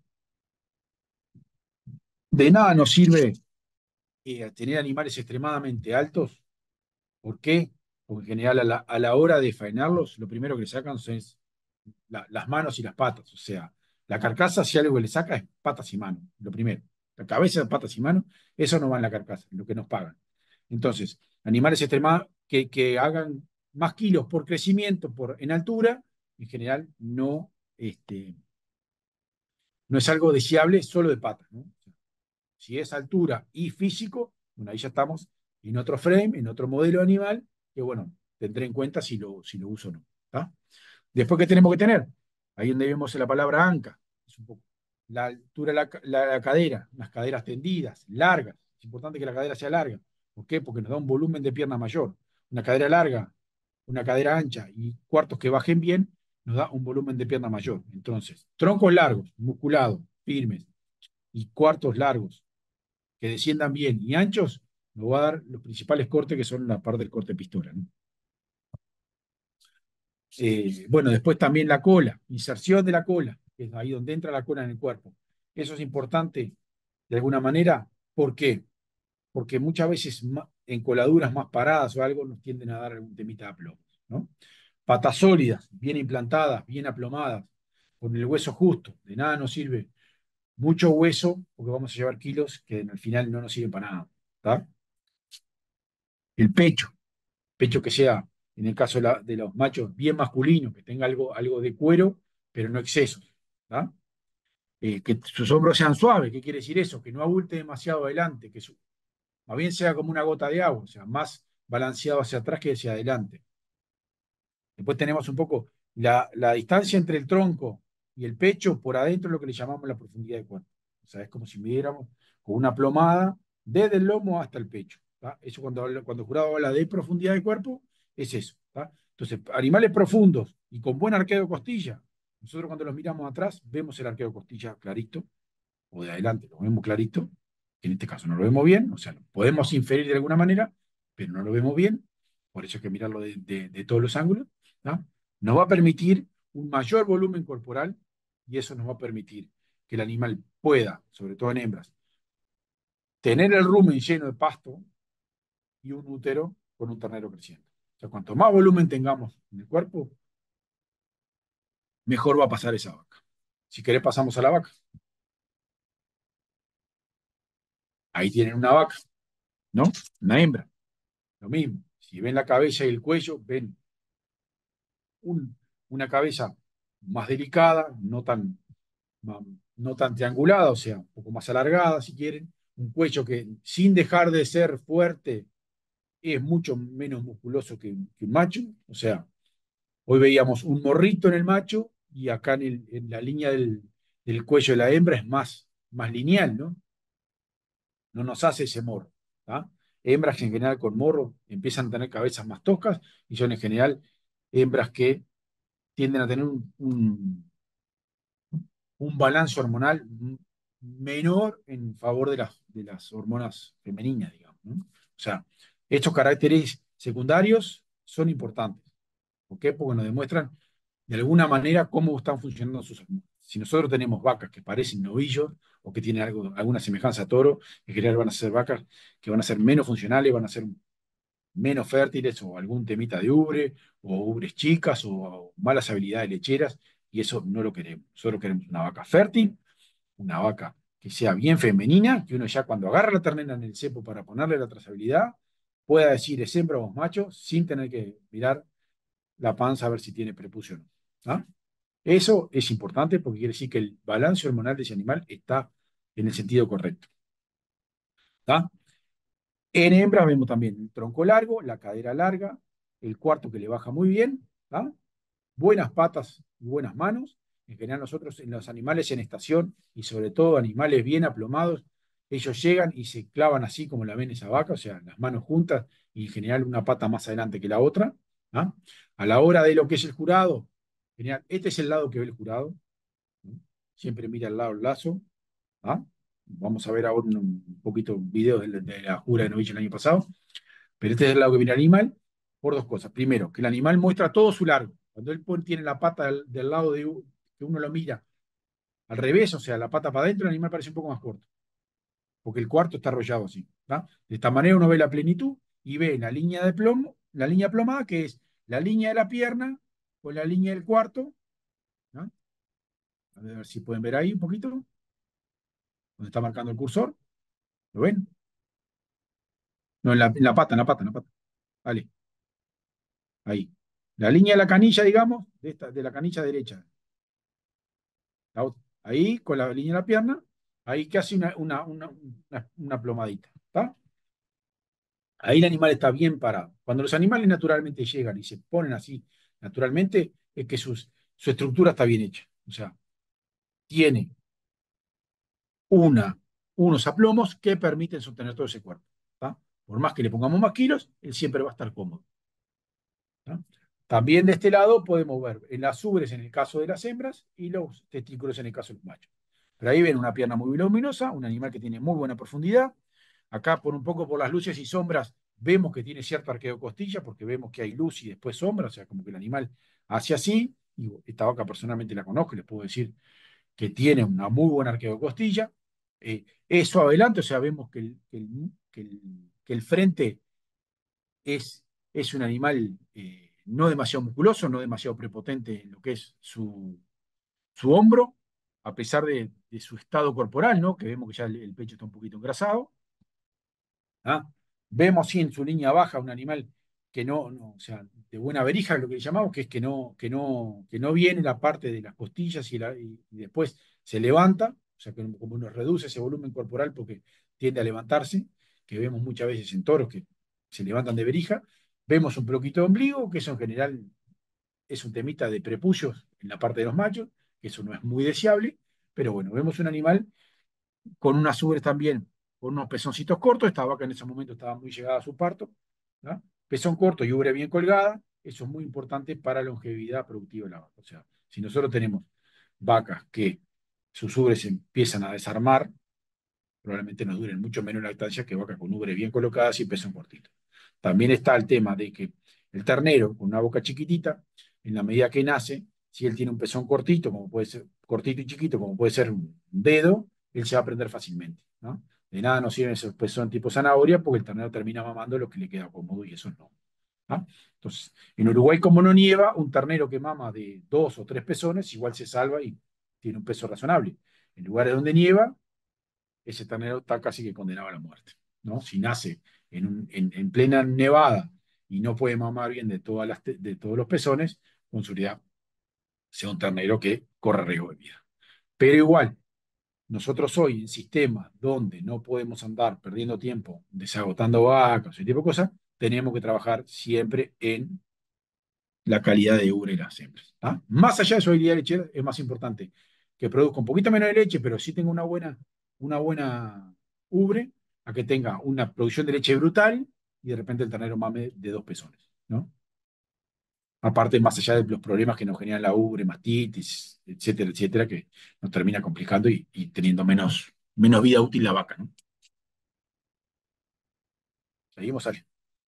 De nada nos sirve tener animales extremadamente altos. ¿Por qué? Porque en general a la hora de faenarlos, lo primero que le sacan es las manos y las patas. O sea, la carcasa, si algo que le saca es patas y manos, lo primero. La cabeza, patas y manos, eso no va en la carcasa, en lo que nos pagan. Entonces, animales extremados que hagan más kilos por crecimiento, en altura, en general no es algo deseable solo de patas, ¿no? Si es altura y físico, bueno, ahí ya estamos en otro frame, en otro modelo animal, que bueno, tendré en cuenta si lo uso o no. ¿Tá? Después, ¿qué tenemos que tener? Ahí donde vemos la palabra anca, es un poco la altura de la cadera, unas caderas tendidas, largas. Es importante que la cadera sea larga. ¿Por qué? Porque nos da un volumen de pierna mayor. Una cadera larga, una cadera ancha y cuartos que bajen bien, nos da un volumen de pierna mayor. Entonces, troncos largos, musculados, firmes, y cuartos largos, que desciendan bien y anchos, nos va a dar los principales cortes que son la parte del corte pistola, ¿no? Bueno, después también la cola, inserción de la cola, que es ahí donde entra la cola en el cuerpo. Eso es importante de alguna manera. ¿Por qué? Porque muchas veces en coladuras más paradas o algo nos tienden a dar algún temita de aplomo, ¿no? Patas sólidas, bien implantadas, bien aplomadas, con el hueso justo. De nada nos sirve mucho hueso, porque vamos a llevar kilos que al final no nos sirven para nada. ¿Tá? El pecho que sea, en el caso de los machos, bien masculino, que tenga algo de cuero, pero no excesos. ¿Tá? Que sus hombros sean suaves. ¿Qué quiere decir eso? Que no abulte demasiado adelante, que más bien sea como una gota de agua, o sea, más balanceado hacia atrás que hacia adelante. Después tenemos un poco la distancia entre el tronco y el pecho por adentro, es lo que le llamamos la profundidad de cuerpo. O sea, es como si midiéramos con una plomada desde el lomo hasta el pecho. ¿Tá? Eso cuando el jurado habla de profundidad de cuerpo, es eso. ¿Tá? Entonces, animales profundos y con buen arqueo de costilla, nosotros cuando los miramos atrás vemos el arqueo de costilla clarito, o de adelante lo vemos clarito, en este caso no lo vemos bien, o sea, lo podemos inferir de alguna manera, pero no lo vemos bien, por eso hay que mirarlo de todos los ángulos. ¿No? Nos va a permitir un mayor volumen corporal y eso nos va a permitir que el animal pueda, sobre todo en hembras, tener el rumen lleno de pasto y un útero con un ternero creciendo. O sea, cuanto más volumen tengamos en el cuerpo, mejor va a pasar esa vaca. Si querés, pasamos a la vaca. Ahí tienen una vaca, ¿no? Una hembra. Lo mismo. Si ven la cabeza y el cuello, ven un- una cabeza más delicada, ma- no tan triangulada, o sea, un poco más alargada, si quieren. Un cuello que, sin dejar de ser fuerte, es mucho menos musculoso que un macho. O sea, hoy veíamos un morrito en el macho y acá en la línea del cuello de la hembra es más lineal, ¿no? No nos hace ese morro. ¿Tá? Hembras en general con morro empiezan a tener cabezas más toscas y son en general hembras que tienden a tener un balance hormonal menor en favor de las hormonas femeninas, digamos, ¿no? O sea, estos caracteres secundarios son importantes. ¿Por qué? Porque nos demuestran de alguna manera cómo están funcionando sus hormonas. Si nosotros tenemos vacas que parecen novillos o que tienen alguna semejanza a toro, en general van a ser vacas que van a ser menos funcionales, van a ser menos fértiles o algún temita de ubre o ubres chicas o malas habilidades lecheras y eso no lo queremos. Nosotros queremos una vaca fértil, una vaca que sea bien femenina, que uno ya cuando agarra la ternera en el cepo para ponerle la trazabilidad, pueda decir es hembra o es macho sin tener que mirar la panza a ver si tiene prepucio o no. ¿Ah? Eso es importante porque quiere decir que el balance hormonal de ese animal está en el sentido correcto. ¿Tá? En hembras vemos también el tronco largo, la cadera larga, el cuarto que le baja muy bien, ¿tá? Buenas patas y buenas manos. En general nosotros en los animales en estación y sobre todo animales bien aplomados, ellos llegan y se clavan así como la ven esa vaca, o sea, las manos juntas y en general una pata más adelante que la otra. ¿Ah? A la hora de lo que es el jurado, en general, este es el lado que ve el jurado, ¿no? Siempre mira al lado el lazo. ¿Ah? Vamos a ver ahora un poquito videos de la jura de novicia el año pasado. Pero este es el lado que viene el animal por dos cosas. Primero, que el animal muestra todo su largo. Cuando él tiene la pata del lado que uno lo mira al revés, o sea, la pata para adentro, el animal parece un poco más corto, porque el cuarto está arrollado así. ¿Tá? De esta manera uno ve la plenitud y ve la línea de plomo, la línea plomada, que es la línea de la pierna con la línea del cuarto. ¿No? A ver si pueden ver ahí un poquito, donde está marcando el cursor. ¿Lo ven? No, en la pata, en la pata, en la pata. Vale, ahí. La línea de la canilla, digamos, de la canilla derecha. Ahí, con la línea de la pierna, ahí casi una plomadita. ¿Está? Ahí el animal está bien parado. Cuando los animales naturalmente llegan y se ponen así naturalmente, es que su estructura está bien hecha. O sea, tiene una, unos aplomos que permiten sostener todo ese cuerpo. ¿Está? Por más que le pongamos más kilos, él siempre va a estar cómodo. ¿Está? También de este lado podemos ver en las ubres en el caso de las hembras y los testículos en el caso de los machos. Pero ahí ven una pierna muy voluminosa, un animal que tiene muy buena profundidad. Acá, por un poco por las luces y sombras, vemos que tiene cierto arqueo de costilla, porque vemos que hay luz y después sombra, o sea, como que el animal hace así. Y esta vaca personalmente la conozco y les puedo decir que tiene una muy buena arqueo de costilla. Eso adelante, o sea, vemos que el frente es, es un animal no demasiado musculoso, no demasiado prepotente en lo que es su hombro, a pesar de su estado corporal, ¿no? Que vemos que ya el pecho está un poquito engrasado. ¿Ah? Vemos sí en su línea baja un animal que o sea, de buena verija, lo que le llamamos, que es que no viene la parte de las costillas y después se levanta, o sea, que como uno reduce ese volumen corporal porque tiende a levantarse, que vemos muchas veces en toros que se levantan de verija. Vemos un poquito de ombligo, que eso en general es un temita de prepucios en la parte de los machos, que eso no es muy deseable, pero bueno, vemos un animal con unas ubres también, con unos pezoncitos cortos. Esta vaca en ese momento estaba muy llegada a su parto. ¿No? Pezón corto y ubre bien colgada, eso es muy importante para la longevidad productiva de la vaca. O sea, si nosotros tenemos vacas que sus ubres se empiezan a desarmar, probablemente nos duren mucho menos lactancia que vacas con ubres bien colocadas y pezón cortito. También está el tema de que el ternero con una boca chiquitita, en la medida que nace, si él tiene un pezón cortito, como puede ser cortito y chiquito, como puede ser un dedo, él se va a prender fácilmente. ¿No? De nada nos sirven esos pezones tipo zanahoria porque el ternero termina mamando lo que le queda cómodo y eso no. ¿No? Entonces, en Uruguay, como no nieva, un ternero que mama de 2 o 3 pezones igual se salva y tiene un peso razonable. En lugares donde nieva, ese ternero está casi que condenado a la muerte. ¿No? Si nace en plena nevada y no puede mamar bien de todos los pezones, con seguridad sea un ternero que corre riesgo de vida. Pero igual, nosotros hoy en sistemas donde no podemos andar perdiendo tiempo desagotando vacas, ese tipo de cosas, tenemos que trabajar siempre en la calidad de ubre de las hembras. ¿Ah? Más allá de su habilidad lechera, es más importante que produzca un poquito menos de leche, pero sí tenga una buena ubre, a que tenga una producción de leche brutal y de repente el ternero mame de 2 pezones. ¿No? Aparte, más allá de los problemas que nos generan la ubre, mastitis, etcétera, etcétera, que nos termina complicando y teniendo menos vida útil la vaca, ¿no? Seguimos, Ale.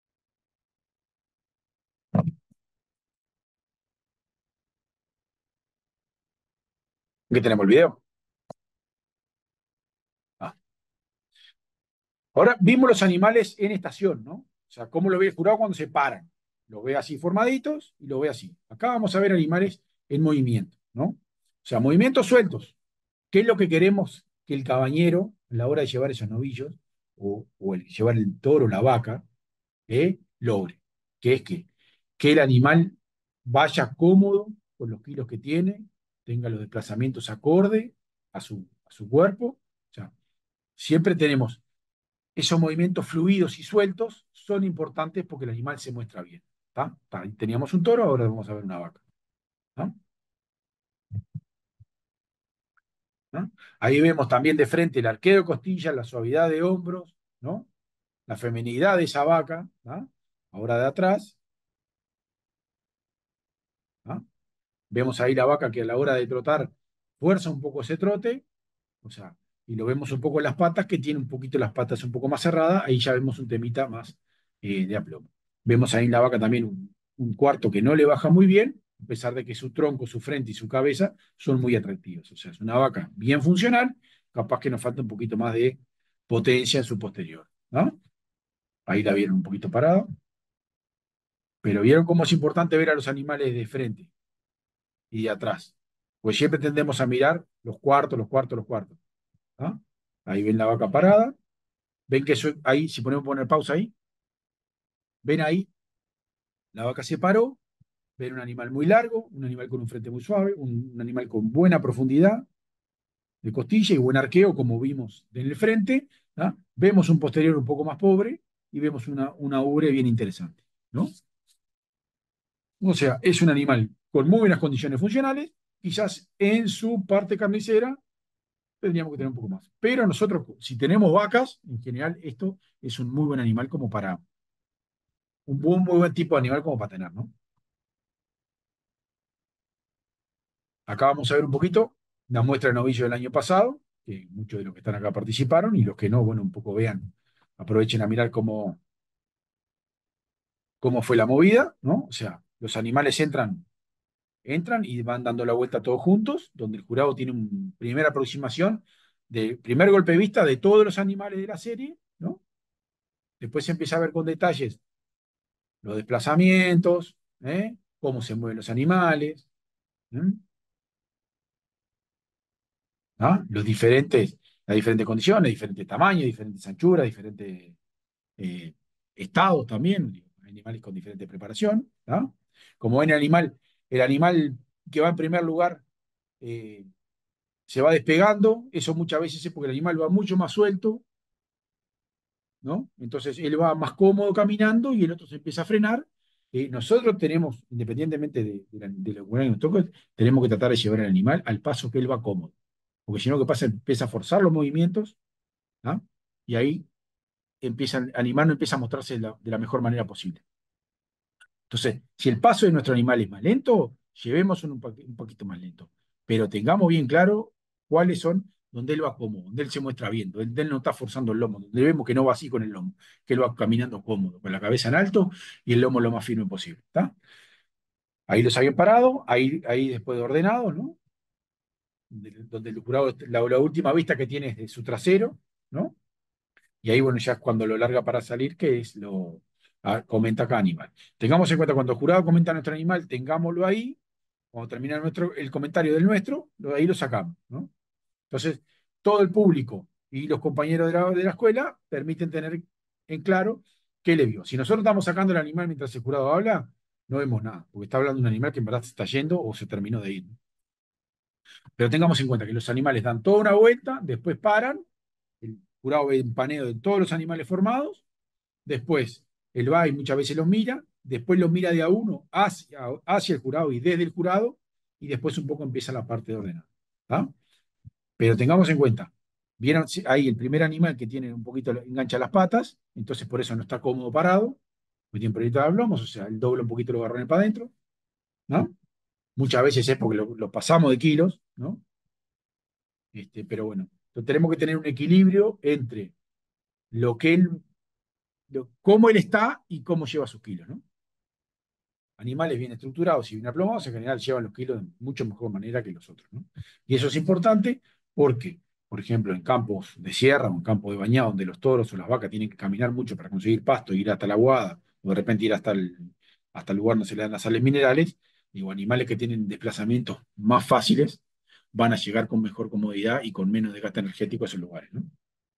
¿Qué tenemos el video? Ah. Ahora vimos los animales en estación, ¿no? O sea, cómo lo ve el jurado cuando se paran. Lo ve así formaditos y lo ve así. Acá vamos a ver animales en movimiento, ¿no? O sea, movimientos sueltos. ¿Qué es lo que queremos que el cabañero, a la hora de llevar esos novillos, o el llevar el toro, la vaca, logre? Que es que el animal vaya cómodo con los kilos que tiene, tenga los desplazamientos acorde a su cuerpo. O sea, siempre tenemos esos movimientos fluidos y sueltos, son importantes porque el animal se muestra bien. ¿Tá? Teníamos un toro, ahora vamos a ver una vaca. ¿No? ¿No? Ahí vemos también de frente el arqueo de costillas, la suavidad de hombros, ¿no? La feminidad de esa vaca. ¿No? Ahora de atrás. ¿No? Vemos ahí la vaca que a la hora de trotar fuerza un poco ese trote, o sea, y lo vemos un poco en las patas, que tiene un poquito las patas un poco más cerradas, ahí ya vemos un temita más de aplomo. Vemos ahí en la vaca también un cuarto que no le baja muy bien, a pesar de que su tronco, su frente y su cabeza son muy atractivos. O sea, es una vaca bien funcional, capaz que nos falta un poquito más de potencia en su posterior. ¿No? Ahí la vieron un poquito parada, pero vieron cómo es importante ver a los animales de frente y de atrás. Pues siempre tendemos a mirar los cuartos, los cuartos, los cuartos. ¿Ah? Ahí ven la vaca parada. Ven que ahí, si ponemos poner pausa ahí, ven ahí, la vaca se paró. Ven un animal muy largo, un animal con un frente muy suave, un animal con buena profundidad de costilla y buen arqueo, como vimos en el frente. ¿Ah? Vemos un posterior un poco más pobre y vemos una ubre bien interesante. ¿No? O sea, es un animal con muy buenas condiciones funcionales, quizás en su parte carnicera tendríamos que tener un poco más. Pero nosotros, si tenemos vacas, en general, esto es un muy buen animal como para, muy buen tipo de animal como para tener, ¿no? Acá vamos a ver un poquito la muestra de novillo del año pasado, que muchos de los que están acá participaron, y los que no, bueno, un poco vean, aprovechen a mirar cómo fue la movida, ¿no? O sea, los animales entran y van dando la vuelta todos juntos, donde el jurado tiene una primera aproximación del primer golpe de vista de todos los animales de la serie, ¿no? Después se empieza a ver con detalles los desplazamientos, cómo se mueven los animales, ¿eh? ¿Ah? Las diferentes condiciones, diferentes tamaños, diferentes anchuras, diferentes eh, estados también, animales con diferente preparación. ¿Ah? Como ven, el animal que va en primer lugar eh, se va despegando, eso muchas veces es porque el animal va mucho más suelto, ¿no? Entonces él va más cómodo caminando y el otro se empieza a frenar. Nosotros tenemos, independientemente de lo que nos toque, tenemos que tratar de llevar al animal al paso que él va cómodo. Porque si no, ¿qué pasa? Empieza a forzar los movimientos, ¿ah? Y ahí el animal no empieza a mostrarse de la mejor manera posible. Entonces, si el paso de nuestro animal es más lento, llevemos un poquito más lento. Pero tengamos bien claro cuáles son donde él va cómodo, donde él se muestra bien, donde él no está forzando el lomo, donde vemos que no va así con el lomo, que él va caminando cómodo, con la cabeza en alto y el lomo lo más firme posible. ¿Está? Ahí los habían parado, ahí después de ordenado, ¿no? Donde el jurado, la última vista que tiene es de su trasero, ¿no? Y ahí, bueno, ya es cuando lo larga para salir, que es comenta cada animal. Tengamos en cuenta, cuando el jurado comenta nuestro animal, tengámoslo ahí. Cuando termina el comentario del nuestro, ahí lo sacamos, ¿no? Entonces, todo el público y los compañeros de la escuela permiten tener en claro qué le vio. Si nosotros estamos sacando el animal mientras el jurado habla, no vemos nada, porque está hablando de un animal que en verdad se está yendo o se terminó de ir, ¿no? Pero tengamos en cuenta que los animales dan toda una vuelta, después paran, el jurado ve un paneo de todos los animales formados. Después, él va y muchas veces los mira, después los mira de a uno hacia el jurado y desde el jurado, y después un poco empieza la parte de ordenada. ¿Tá? Pero tengamos en cuenta, vieron ahí el primer animal que tiene un poquito, engancha las patas, entonces por eso no está cómodo parado, muy tiempo ahorita hablamos, o sea, él dobla un poquito los garrones para adentro. ¿no? Muchas veces es porque lo pasamos de kilos, ¿no? Pero bueno, entonces tenemos que tener un equilibrio entre lo que él, cómo él está y cómo lleva sus kilos, ¿no? Animales bien estructurados y bien aplomados en general llevan los kilos de mucho mejor manera que los otros, ¿no? Y eso es importante porque, por ejemplo, en campos de sierra o en campos de bañado donde los toros o las vacas tienen que caminar mucho para conseguir pasto, ir hasta la aguada o de repente ir hasta el lugar donde se le dan las sales minerales, digo, animales que tienen desplazamientos más fáciles van a llegar con mejor comodidad y con menos desgaste energético a esos lugares, ¿no?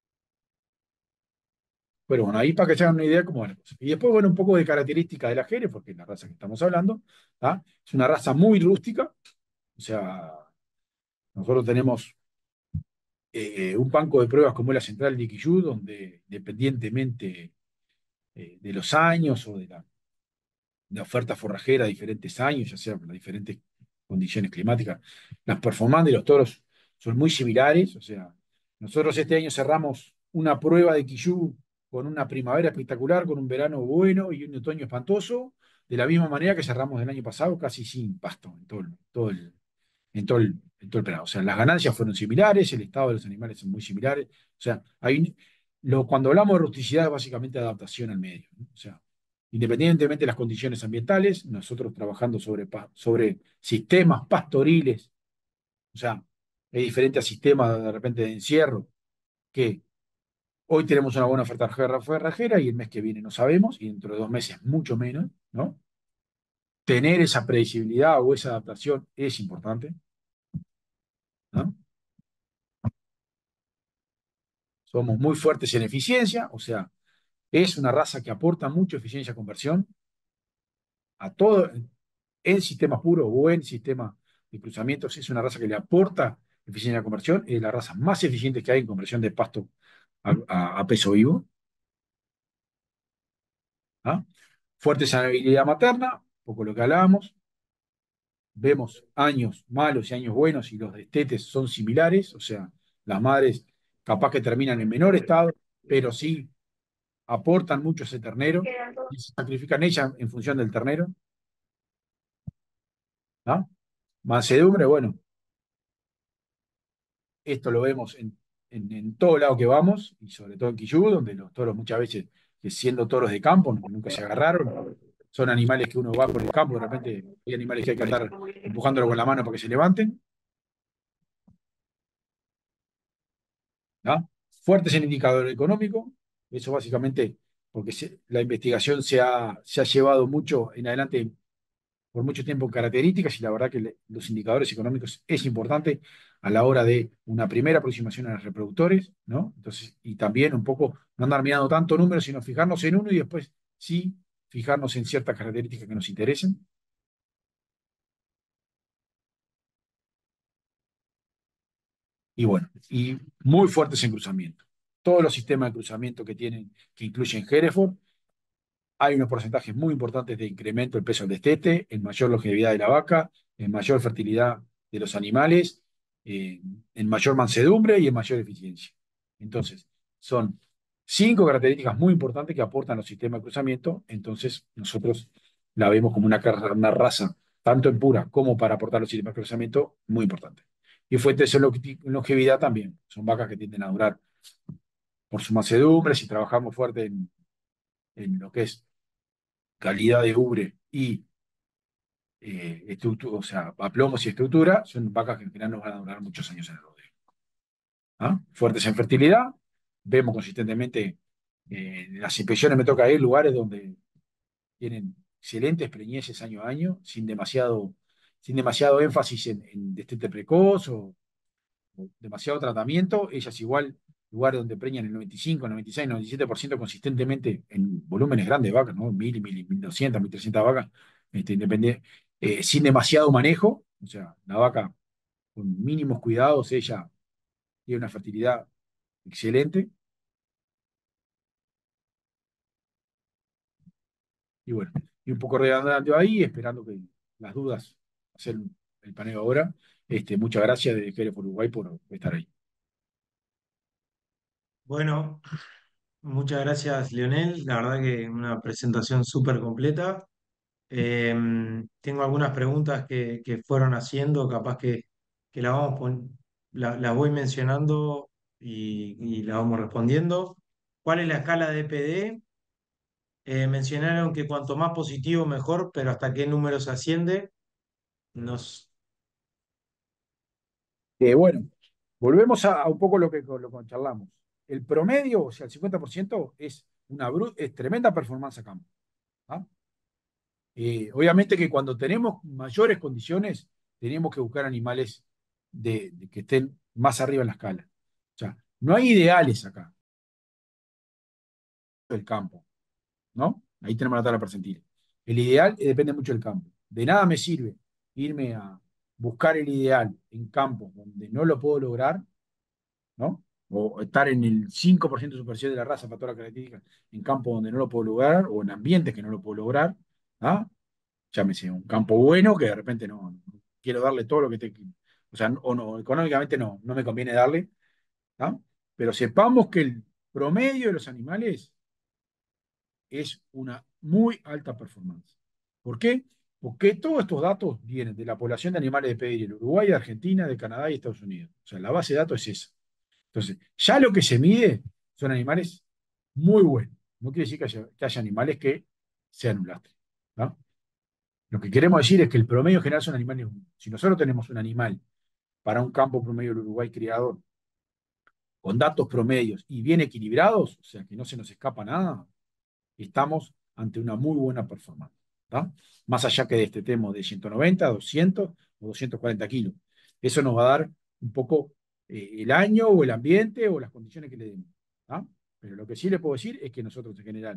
Pero bueno, ahí para que se hagan una idea de cómo va la cosa. Y después, bueno, un poco de características de la Jerez, porque es la raza que estamos hablando, ¿tá? Es una raza muy rústica, o sea, nosotros tenemos un banco de pruebas como es la central de Quillú, donde independientemente de los años o de oferta forrajera a diferentes años, ya sea por las diferentes condiciones climáticas, las performances de los toros son muy similares. O sea, nosotros este año cerramos una prueba de Quillú con una primavera espectacular, con un verano bueno y un otoño espantoso, de la misma manera que cerramos el año pasado casi sin pasto en todo el penado. O sea, las ganancias fueron similares, el estado de los animales son muy similares. O sea, cuando hablamos de rusticidad es básicamente adaptación al medio, ¿no? O sea, independientemente de las condiciones ambientales, nosotros trabajando sobre sistemas pastoriles, o sea, es diferente a sistemas de repente de encierro, que hoy tenemos una buena oferta ferrajera y el mes que viene no sabemos, y dentro de 2 meses mucho menos, ¿no? Tener esa predecibilidad o esa adaptación es importante, ¿no? Somos muy fuertes en eficiencia, o sea, es una raza que aporta mucho eficiencia de conversión a todo, en sistemas puros o en sistemas de cruzamientos. Es una raza que le aporta eficiencia de conversión. Es la raza más eficiente que hay en conversión de pasto a peso vivo. ¿Ah? Fuerte sanabilidad materna, poco lo que hablábamos. Vemos años malos y años buenos y los destetes son similares, o sea, las madres capaz que terminan en menor estado, pero sí aportan mucho ese ternero y se sacrifican ellas en función del ternero. ¿Ah? Mansedumbre, bueno, esto lo vemos en todo lado que vamos, y sobre todo en Quillú, donde los toros muchas veces, que siendo toros de campo, nunca se agarraron, son animales que uno va por el campo, de repente hay animales que hay que estar empujándolo con la mano para que se levanten, ¿no? Fuertes en indicador económico, eso básicamente porque la investigación se ha llevado mucho en adelante por mucho tiempo características y la verdad que los indicadores económicos es importante a la hora de una primera aproximación a los reproductores, ¿no? Entonces, y también un poco no andar mirando tanto números, sino fijarnos en uno y después sí fijarnos en ciertas características que nos interesen. Y bueno, y muy fuertes en cruzamiento. Todos los sistemas de cruzamiento que incluyen Hereford, hay unos porcentajes muy importantes de incremento del peso del destete, en mayor longevidad de la vaca, en mayor fertilidad de los animales, en mayor mansedumbre y en mayor eficiencia. Entonces, son 5 características muy importantes que aportan los sistemas de cruzamiento. Entonces, nosotros la vemos como una raza, tanto en pura como para aportar los sistemas de cruzamiento, muy importante. Y fuentes en longevidad también. Son vacas que tienden a durar por su mansedumbre. Si trabajamos fuerte en lo que es calidad de ubre y o sea, aplomos y estructura, son vacas que en general nos van a durar muchos años en el rodeo. ¿Ah? Fuertes en fertilidad, vemos consistentemente en las inspecciones me toca ir lugares donde tienen excelentes preñeces año a año, sin demasiado énfasis en destete precoz o demasiado tratamiento. Ellas igual, lugares donde preñan el 95, 96, 97% consistentemente en volúmenes grandes de vacas, ¿no? 1200, 1300 vacas, sin demasiado manejo. O sea, la vaca con mínimos cuidados, ella tiene una fertilidad excelente. Y bueno, y un poco redundante ahí, esperando que las dudas, hacer el paneo ahora. Muchas gracias de Jerez por Uruguay por estar ahí. Bueno, muchas gracias, Leonel. La verdad que una presentación súper completa. Tengo algunas preguntas que fueron haciendo, capaz que las voy mencionando y las vamos respondiendo. ¿Cuál es la escala de EPD? Mencionaron que cuanto más positivo mejor, pero ¿hasta qué número se asciende? Nos, Bueno, volvemos a un poco lo que charlamos. El promedio, o sea, el 50% es tremenda performance a campo. ¿Ah? Obviamente que cuando tenemos mayores condiciones, tenemos que buscar animales que estén más arriba en la escala. O sea, no hay ideales acá del campo, ¿no? Ahí tenemos la tabla percentil. El ideal depende mucho del campo. De nada me sirve irme a buscar el ideal en campos donde no lo puedo lograr, ¿no? O estar en el 5% superficie de la raza para todas las características en campos donde no lo puedo lograr o en ambientes que no lo puedo lograr. ¿Ah? Llámese un campo bueno que de repente no quiero darle todo lo que o sea, o no, económicamente no me conviene darle, ¿ah? Pero sepamos que el promedio de los animales es una muy alta performance. ¿Por qué? Porque todos estos datos vienen de la población de animales de pedigree de Uruguay, de Argentina, de Canadá y Estados Unidos. O sea, la base de datos es esa. Entonces, ya lo que se mide son animales muy buenos. No quiere decir que haya animales que sean un lastre, ¿no? Lo que queremos decir es que el promedio general son animales. Si nosotros tenemos un animal para un campo promedio del Uruguay criador, con datos promedios y bien equilibrados, o sea, que no se nos escapa nada, estamos ante una muy buena performance. ¿Tá? Más allá que estetemos de 190, 200 o 240 kilos. Eso nos va a dar un poco el año o el ambiente o las condiciones que le demos. ¿Tá? Pero lo que sí le puedo decir es que nosotros en general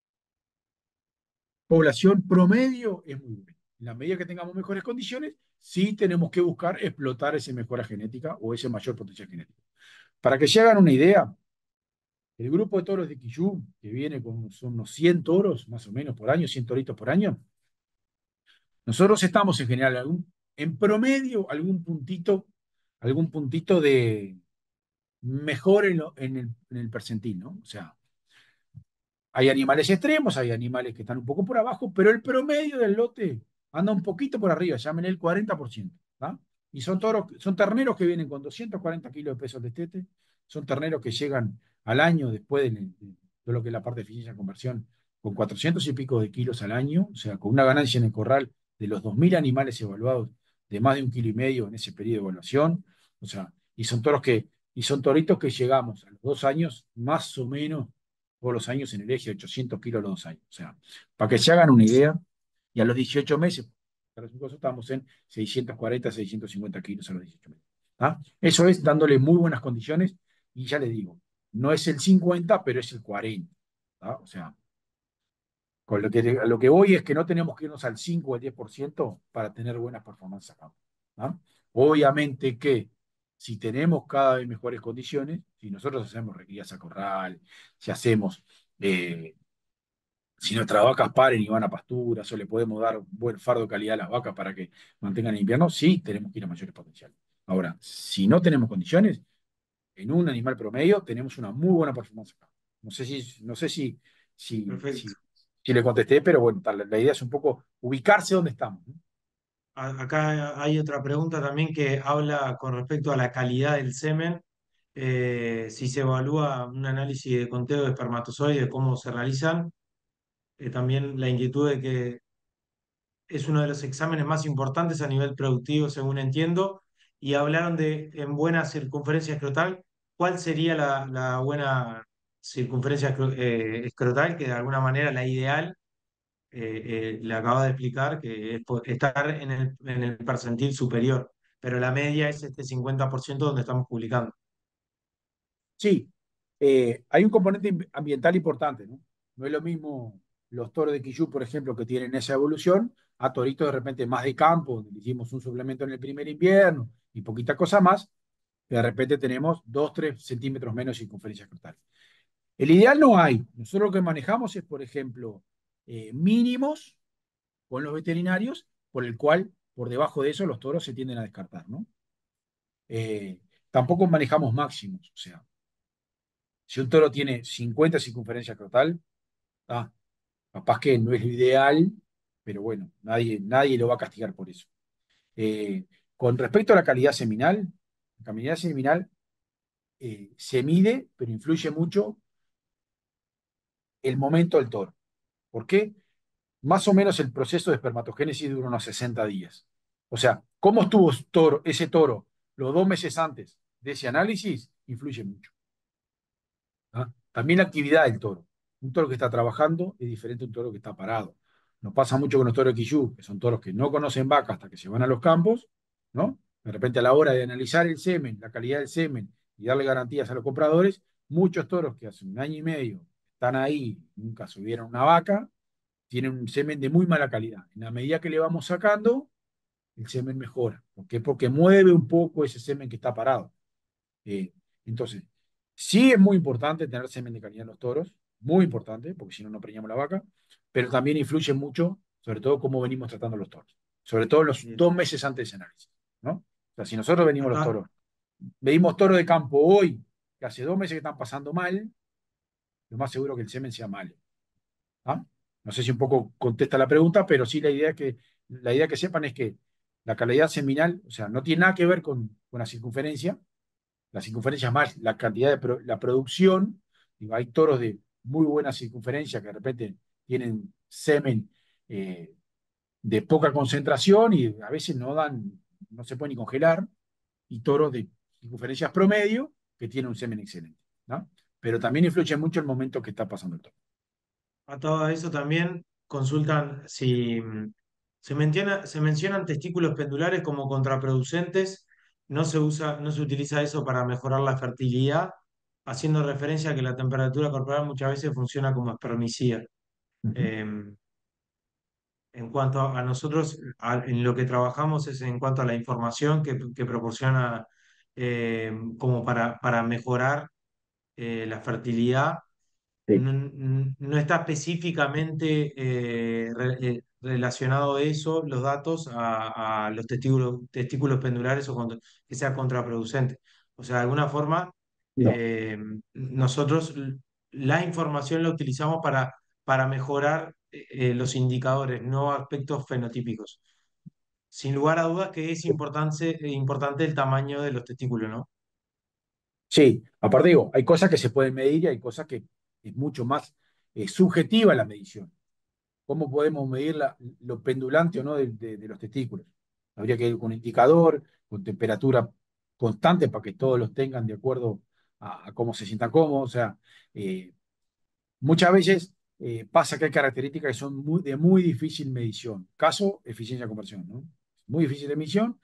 población promedio es muy buena. En la medida que tengamos mejores condiciones, sí tenemos que buscar explotar esa mejora genética o ese mayor potencial genético. Para que se hagan una idea, el grupo de toros de Quillú, que viene con son unos 100 toros más o menos por año, 100 toritos por año, nosotros estamos en general en promedio algún puntito de mejor en el percentil, ¿no? O sea, hay animales extremos, hay animales que están un poco por abajo, pero el promedio del lote anda un poquito por arriba, llamen el 40%. ¿Tá? Y son terneros que vienen con 240 kilos de peso de destete, son terneros que llegan al año después de lo que es la parte de eficiencia de conversión, con 400 y pico de kilos al año, o sea, con una ganancia en el corral de los 2.000 animales evaluados de más de 1,5 kilos en ese periodo de evaluación, o sea, y son toritos que llegamos a los 2 años más o menos todos los años en el eje, 800 kilos los 2 años. O sea, para que se hagan una idea, y a los 18 meses, estamos en 640, 650 kilos a los 18 meses. ¿Ah? Eso es dándole muy buenas condiciones, y ya les digo, no es el 50, pero es el 40. ¿Ah? O sea, a lo que voy es que no tenemos que irnos al 5 o al 10% para tener buenas performances acá. ¿Ah? Obviamente que si tenemos cada vez mejores condiciones, si nosotros hacemos requías a corral, si hacemos eh, si nuestras vacas paren y van a pasturas, o le podemos dar un buen fardo de calidad a las vacas para que mantengan el invierno, sí tenemos que ir a mayores potenciales. Ahora, si no tenemos condiciones, en un animal promedio tenemos una muy buena performance acá. No sé si, perfecto. si le contesté, pero bueno, la idea es un poco ubicarse donde estamos, ¿no? Acá hay otra pregunta también que habla con respecto a la calidad del semen. Si se evalúa un análisis de conteo de espermatozoides, cómo se realizan. También la inquietud de que es uno de los exámenes más importantes a nivel productivo, según entiendo, y hablaron de en buena circunferencia escrotal. ¿Cuál sería la buena circunferencia escrotal, que de alguna manera la ideal, le acaba de explicar, que es estar en el percentil superior, pero la media es este 50% donde estamos publicando? Sí, hay un componente ambiental importante, ¿no? No es lo mismo los toros de Quillú, por ejemplo, que tienen esa evolución, a toritos de repente más de campo, donde le hicimos un suplemento en el primer invierno y poquita cosa más, que de repente tenemos 2, 3 centímetros menos de circunferencia cortal. El ideal no hay. Nosotros lo que manejamos es, por ejemplo, mínimos con los veterinarios, por el cual, por debajo de eso, los toros se tienden a descartar, ¿no? Eh, Tampoco manejamos máximos, o sea, si un toro tiene 50 circunferencia crotal, ah, capaz que no es lo ideal, pero bueno, nadie lo va a castigar por eso. Eh, con respecto a la calidad seminal se mide, pero influye mucho el momento del toro. ¿Por qué? Más o menos el proceso de espermatogénesis dura unos 60 días. O sea, cómo estuvo ese toro los 2 meses antes de ese análisis influye mucho. ¿Ah? También la actividad del toro. Un toro que está trabajando es diferente a un toro que está parado. Nos pasa mucho con los toros de Quillú, que son toros que no conocen vaca hasta que se van a los campos, ¿no? De repente a la hora de analizar el semen, la calidad del semen y darle garantías a los compradores, muchos toros que hace un año y medio están ahí, nunca subieron una vaca, tienen un semen de muy mala calidad. En la medida que le vamos sacando, el semen mejora. ¿Por qué? Porque mueve un poco ese semen que está parado. Eh, entonces, sí es muy importante tener semen de calidad en los toros, muy importante, porque si no, no preñamos la vaca, pero también influye mucho, sobre todo, cómo venimos tratando los toros, sobre todo los Bien. 2 meses antes de ese análisis, ¿no? O sea, si nosotros venimos los Acá, toros, venimos toros de campo hoy, que hace 2 meses que están pasando mal, lo más seguro que el semen sea malo. ¿Ah? No sé si un poco contesta la pregunta, pero sí la idea que sepan es que la calidad seminal, o sea, no tiene nada que ver con la circunferencia es más la cantidad la producción. Digo, hay toros de muy buena circunferencia que de repente tienen semen eh, de poca concentración y a veces no se pueden ni congelar, y toros de circunferencias promedio que tienen un semen excelente, ¿no? Pero también influye mucho el momento que está pasando el toro. atado a eso también consultan si se mencionan testículos pendulares como contraproducentes, no se utiliza eso para mejorar la fertilidad, haciendo referencia a que la temperatura corporal muchas veces funciona como espermicida. Ujú. Eh, en cuanto a nosotros, en lo que trabajamos es en cuanto a la información que proporciona como para mejorar la fertilidad. Sí. No está específicamente relacionado eso, los datos, a los testículos pendulares que sea contraproducente. O sea, de alguna forma, No. nosotros la información la utilizamos para mejorar los indicadores, no aspectos fenotípicos. Sin lugar a dudas que es importante el tamaño de los testículos, ¿no? Sí, aparte digo, hay cosas que se pueden medir y hay cosas que es mucho más subjetiva la medición. ¿Cómo podemos medir lo pendulante o no de los testículos? Habría que ir con un indicador, con temperatura constante para que todos los tengan de acuerdo a cómo se sientan cómodos. O sea, eh, muchas veces pasa que hay características que son de muy difícil medición. Caso, eficiencia de conversión, ¿no? Muy difícil de medición,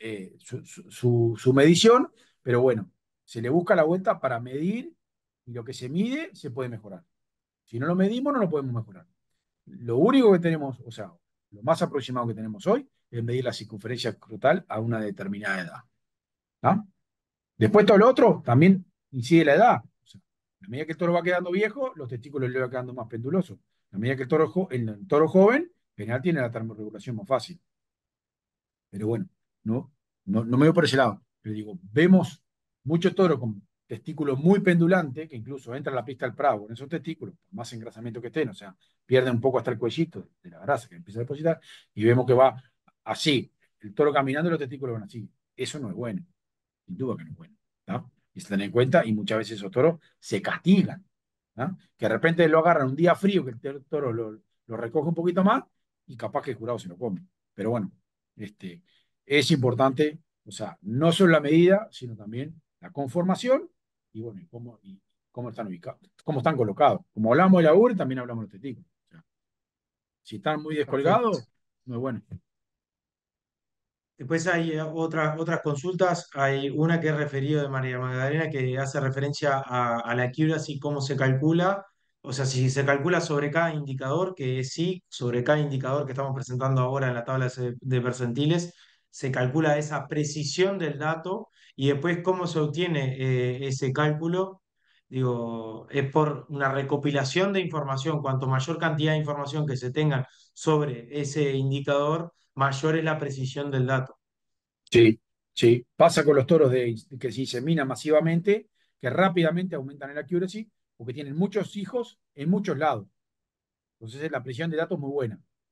su medición, pero bueno, se le busca la vuelta para medir y lo que se mide se puede mejorar. Si no lo medimos, no lo podemos mejorar. Lo único que tenemos, o sea, lo más aproximado que tenemos hoy es medir la circunferencia escrotal a una determinada edad. ¿Ah? Después todo lo otro también incide la edad. O sea, a medida que el toro va quedando viejo, los testículos le van quedando más pendulosos. A medida que el toro joven, en general tiene la termorregulación más fácil. Pero bueno, no me voy por ese lado. Pero digo, vemos muchos toros con testículos muy pendulantes, que incluso entra a la pista del Prado con esos testículos, por más engrasamiento que estén, o sea, pierde un poco hasta el cuellito de la grasa que empieza a depositar, y vemos que va así, el toro caminando y los testículos van así. Eso no es bueno, sin duda que no es bueno. ¿No? Y se tiene en cuenta, y muchas veces esos toros se castigan. ¿No? Que de repente lo agarran un día frío, que el toro lo recoge un poquito más, y capaz que el jurado se lo come. Pero bueno, este, es importante, o sea, no solo la medida, sino también la conformación y bueno, cómo están ubicados, cómo están colocados. Como hablamos de la UR, también hablamos de los testículos. O sea, si están muy Perfecto. descolgados, no es bueno. Después hay otras consultas. Hay una que es referido de María Magdalena que hace referencia a la accuracy, cómo se calcula. O sea, si se calcula sobre cada indicador, que sí, sobre cada indicador que estamos presentando ahora en la tabla de percentiles, se calcula esa precisión del dato y después cómo se obtiene ese cálculo. Digo, es por una recopilación de información. Cuanto mayor cantidad de información que se tenga sobre ese indicador, mayor es la precisión del dato. Sí, sí. Pasa con los toros que se inseminan masivamente, que rápidamente aumentan el accuracy, porque tienen muchos hijos en muchos lados. Entonces la precisión de datos es muy buena.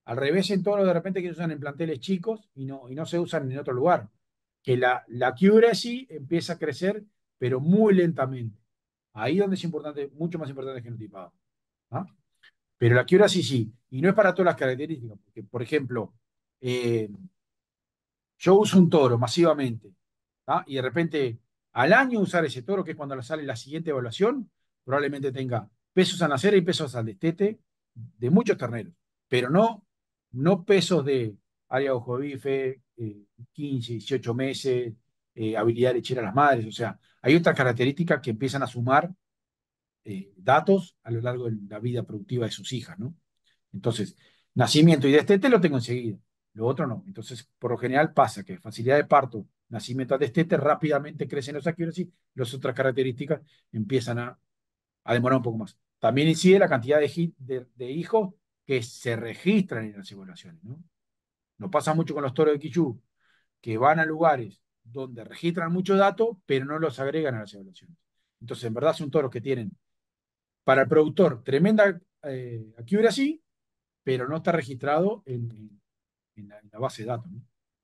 Al revés, en toros de repente que se usan en planteles chicos y no se usan en otro lugar. Que la accuracy empieza a crecer, pero muy lentamente. Ahí donde es importante, mucho más importante el genotipado. ¿Ah? Pero la accuracy sí, y no es para todas las características, porque, por ejemplo, eh, yo uso un toro masivamente, ¿ah? Y de repente al año usar ese toro, que es cuando sale la siguiente evaluación, probablemente tenga pesos a nacer y pesos al destete de muchos terneros, pero no pesos de área ojo de bife, 15, 18 meses, habilidad lechera a las madres, o sea, hay otras características que empiezan a sumar datos a lo largo de la vida productiva de sus hijas, ¿no? Entonces, nacimiento y destete lo tengo enseguida, lo otro no. Entonces, por lo general pasa que facilidad de parto, nacimiento a destete, rápidamente crecen los accuracy, las otras características empiezan a demorar un poco más. También incide la cantidad de hijos que se registran en las evaluaciones, ¿no? Nos pasa mucho con los toros de Quichú, que van a lugares donde registran muchos datos, pero no los agregan a las evaluaciones. Entonces, en verdad son toros que tienen para el productor tremenda accuracy, pero no está registrado en la base de datos, ¿no?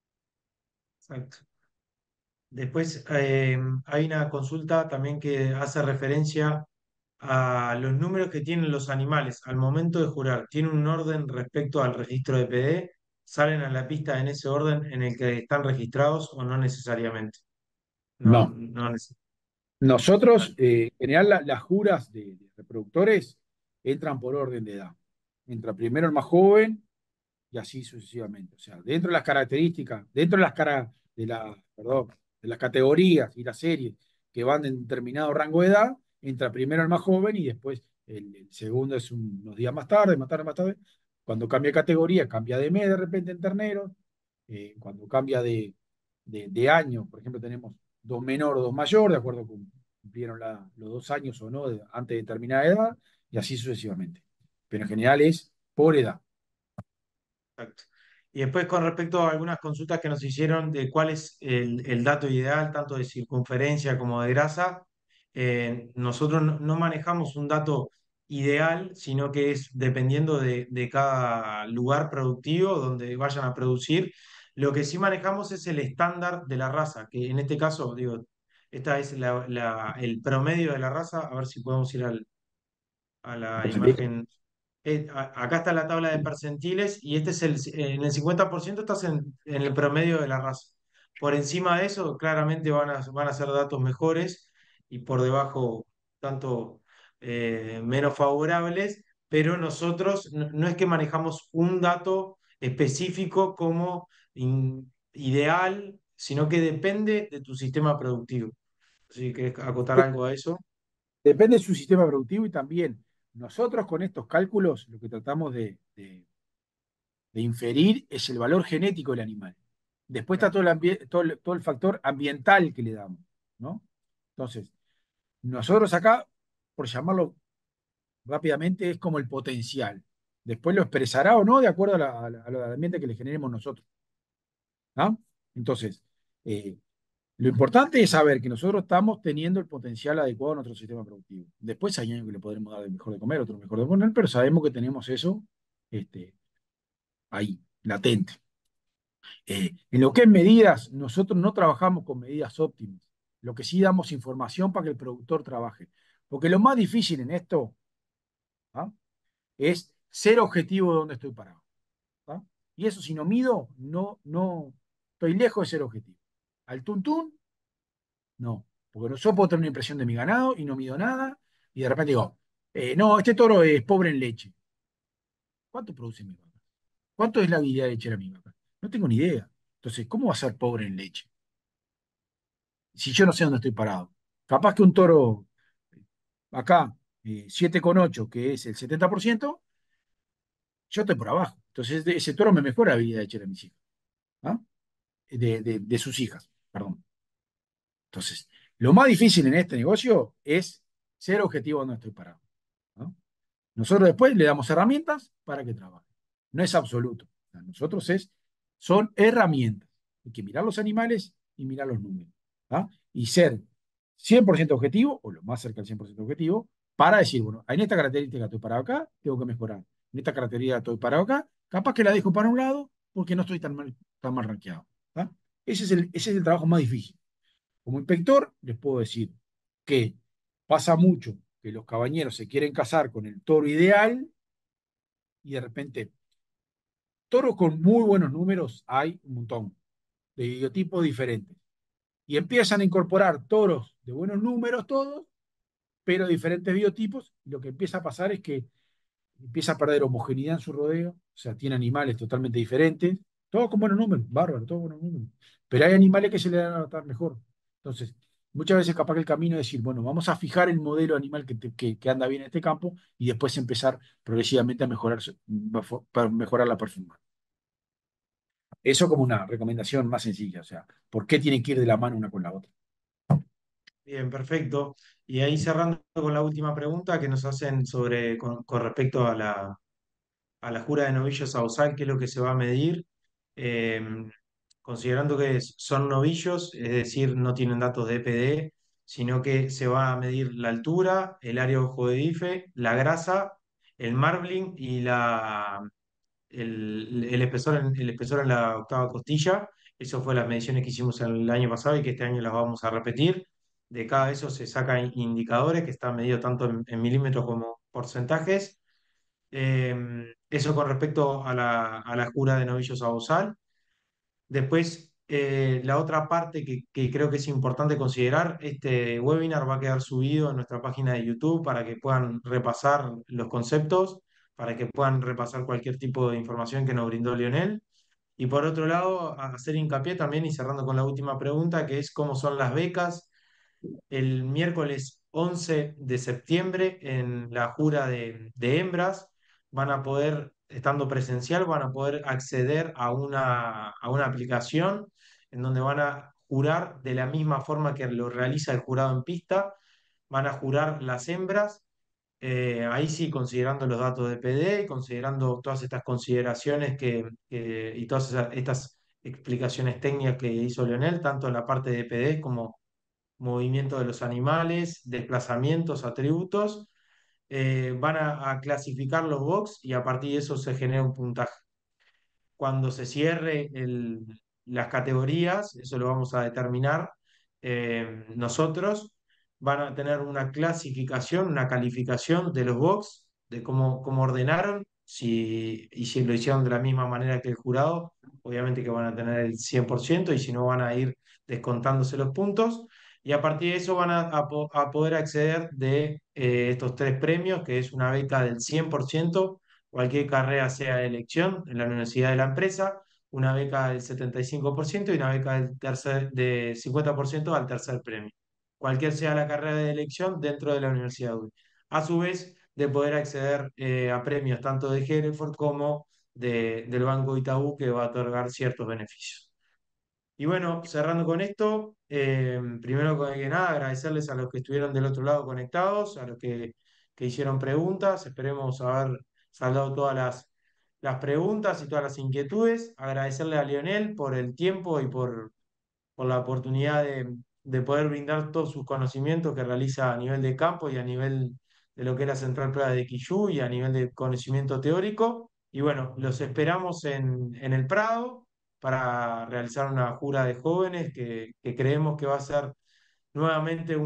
Exacto. Después hay una consulta también que hace referencia a los números que tienen los animales al momento de jurar. ¿Tienen un orden respecto al registro de PD? ¿Salen a la pista en ese orden en el que están registrados o no necesariamente? No, No. no necesariamente. Nosotros, en general, las juras de reproductores entran por orden de edad. Entra primero el más joven y así sucesivamente. O sea, dentro de las características, dentro de perdón, de las categorías y las series que van en determinado rango de edad, entra primero el más joven y después el segundo es unos días más tarde, más tarde, más tarde. Cuando cambia de categoría, cambia de mes de repente en terneros. Cuando cambia de año, por ejemplo, tenemos dos menor o dos mayor, de acuerdo con cumplieron los 2 años o no antes de determinada edad, y así sucesivamente. Pero en general es por edad. Exacto. Y después con respecto a algunas consultas que nos hicieron de cuál es el dato ideal, tanto de circunferencia como de grasa, nosotros no manejamos un dato ideal, sino que es dependiendo de cada lugar productivo donde vayan a producir. Lo que sí manejamos es el estándar de la raza, que en este caso, digo, esta es el promedio de la raza. A ver si podemos ir a la ¿Percentil? imagen. Acá está la tabla de percentiles y este es en el 50% estás en el promedio de la raza. Por encima de eso, claramente van a ser datos mejores y por debajo, tanto menos favorables, pero nosotros no es que manejamos un dato específico como ideal, sino que depende de tu sistema productivo. Si querés acotar algo a eso. Depende de su sistema productivo y también nosotros con estos cálculos lo que tratamos de inferir es el valor genético del animal. Después está todo el factor ambiental que le damos, ¿no? Entonces, nosotros acá, por llamarlo rápidamente, es como el potencial. Después lo expresará o no de acuerdo al ambiente que le generemos nosotros, ¿no? Entonces, eh, lo importante es saber que nosotros estamos teniendo el potencial adecuado a nuestro sistema productivo. Después hay años que le podremos dar de mejor de comer, otros mejor de poner, pero sabemos que tenemos eso este, ahí, latente. En lo que es medidas, nosotros no trabajamos con medidas óptimas. Lo que sí damos información para que el productor trabaje. Porque lo más difícil en esto, ¿ah?, es ser objetivo de dónde estoy parado. ¿Ah? Y eso si no mido, no, estoy lejos de ser objetivo. Al tuntún, no. Porque yo puedo tener una impresión de mi ganado y no mido nada, y de repente digo, no, este toro es pobre en leche. ¿Cuánto produce mi vaca? ¿Cuánto es la habilidad lechera de mi vaca? No tengo ni idea. Entonces, ¿cómo va a ser pobre en leche? Si yo no sé dónde estoy parado. Capaz que un toro acá, 7,8, que es el 70%, yo estoy por abajo. Entonces, ese toro me mejora la habilidad lechera de mis hijos. ¿Ah? De sus hijas, perdón. Entonces, lo más difícil en este negocio es ser objetivo donde estoy parado, ¿no? Nosotros después le damos herramientas para que trabaje. No es absoluto. O sea, nosotros son herramientas. Hay que mirar los animales y mirar los números. ¿Ah? Y ser 100% objetivo, o lo más cerca del 100% objetivo, para decir, bueno, en esta característica estoy parado acá, tengo que mejorar. En esta característica estoy parado acá, Capaz que la dejo para un lado porque no estoy tan mal rankeado. ¿Tá? Ese es el trabajo más difícil. Como inspector, les puedo decir que pasa mucho que los cabañeros se quieren casar con el toro ideal y de repente, toros con muy buenos números hay un montón, de biotipos diferentes. Y empiezan a incorporar toros de buenos números todos, pero diferentes biotipos. Y lo que empieza a pasar es que empieza a perder homogeneidad en su rodeo, o sea, tiene animales totalmente diferentes, todos con buenos números, bárbaro, todos buenos números. Pero hay animales que se le dan a notar mejor. Entonces, muchas veces capaz que el camino es decir, bueno, vamos a fijar el modelo animal que anda bien en este campo y después empezar progresivamente a mejorar, para mejorar la performance. Eso como una recomendación más sencilla, o sea, ¿por qué tienen que ir de la mano una con la otra? Bien, perfecto. Y ahí cerrando con la última pregunta que nos hacen con respecto a la jura de novillos a Osal, qué es lo que se va a medir. Eh, Considerando que son novillos, es decir, no tienen datos de EPD, sino que se va a medir la altura, el área de ojo de bife, la grasa, el marbling y el espesor en la octava costilla. Eso fue las mediciones que hicimos el año pasado y que este año las vamos a repetir. De cada eso se sacan indicadores que están medidos tanto en milímetros como porcentajes. Eso con respecto a la jura de novillos a Bozal. Después, la otra parte que creo que es importante considerar, este webinar va a quedar subido en nuestra página de YouTube para que puedan repasar los conceptos, para que puedan repasar cualquier tipo de información que nos brindó Lionel. Y por otro lado, hacer hincapié también y cerrando con la última pregunta, que es cómo son las becas el miércoles 11 de septiembre en la jura de hembras. Van a poder, estando presencial, van a poder acceder a una aplicación en donde van a jurar de la misma forma que lo realiza el jurado en pista. Van a jurar las hembras. Ahí sí, considerando los datos de PD y considerando todas estas consideraciones y todas estas explicaciones técnicas que hizo Leonel, tanto en la parte de PD como movimiento de los animales, desplazamientos, atributos, van a clasificar los box y a partir de eso se genera un puntaje. Cuando se cierre las categorías, eso lo vamos a determinar nosotros, van a tener una clasificación, una calificación de los box, de cómo ordenaron, y si lo hicieron de la misma manera que el jurado, obviamente que van a tener el 100% y si no van a ir descontándose los puntos. Y a partir de eso van a poder acceder de estos tres premios, que es una beca del 100% cualquier carrera sea de elección en la universidad de la empresa, una beca del 75% y una beca de 50% al tercer premio. Cualquier sea la carrera de elección dentro de la Universidad UBI. A su vez, de poder acceder a premios tanto de Hereford como del Banco Itaú, que va a otorgar ciertos beneficios. Y bueno, cerrando con esto, primero que nada, agradecerles a los que estuvieron del otro lado conectados, a los que hicieron preguntas. Esperemos haber saldado todas las preguntas y todas las inquietudes. Agradecerle a Lionel por el tiempo y por la oportunidad de poder brindar todos sus conocimientos que realiza a nivel de campo y a nivel de lo que es la Central Prueba de Quillú y a nivel de conocimiento teórico. Y bueno, los esperamos en el Prado para realizar una jura de jóvenes que creemos que va a ser nuevamente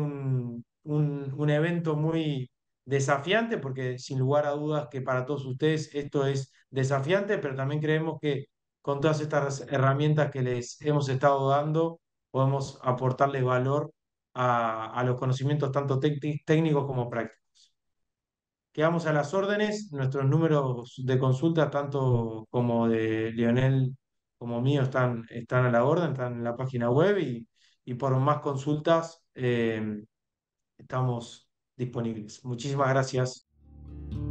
un evento muy desafiante, porque sin lugar a dudas que para todos ustedes esto es desafiante, pero también creemos que con todas estas herramientas que les hemos estado dando, podemos aportarles valor a los conocimientos tanto técnicos como prácticos. Quedamos a las órdenes, nuestros números de consulta, tanto como de Lionel como mío, están a la orden, están en la página web y por más consultas estamos disponibles. Muchísimas gracias.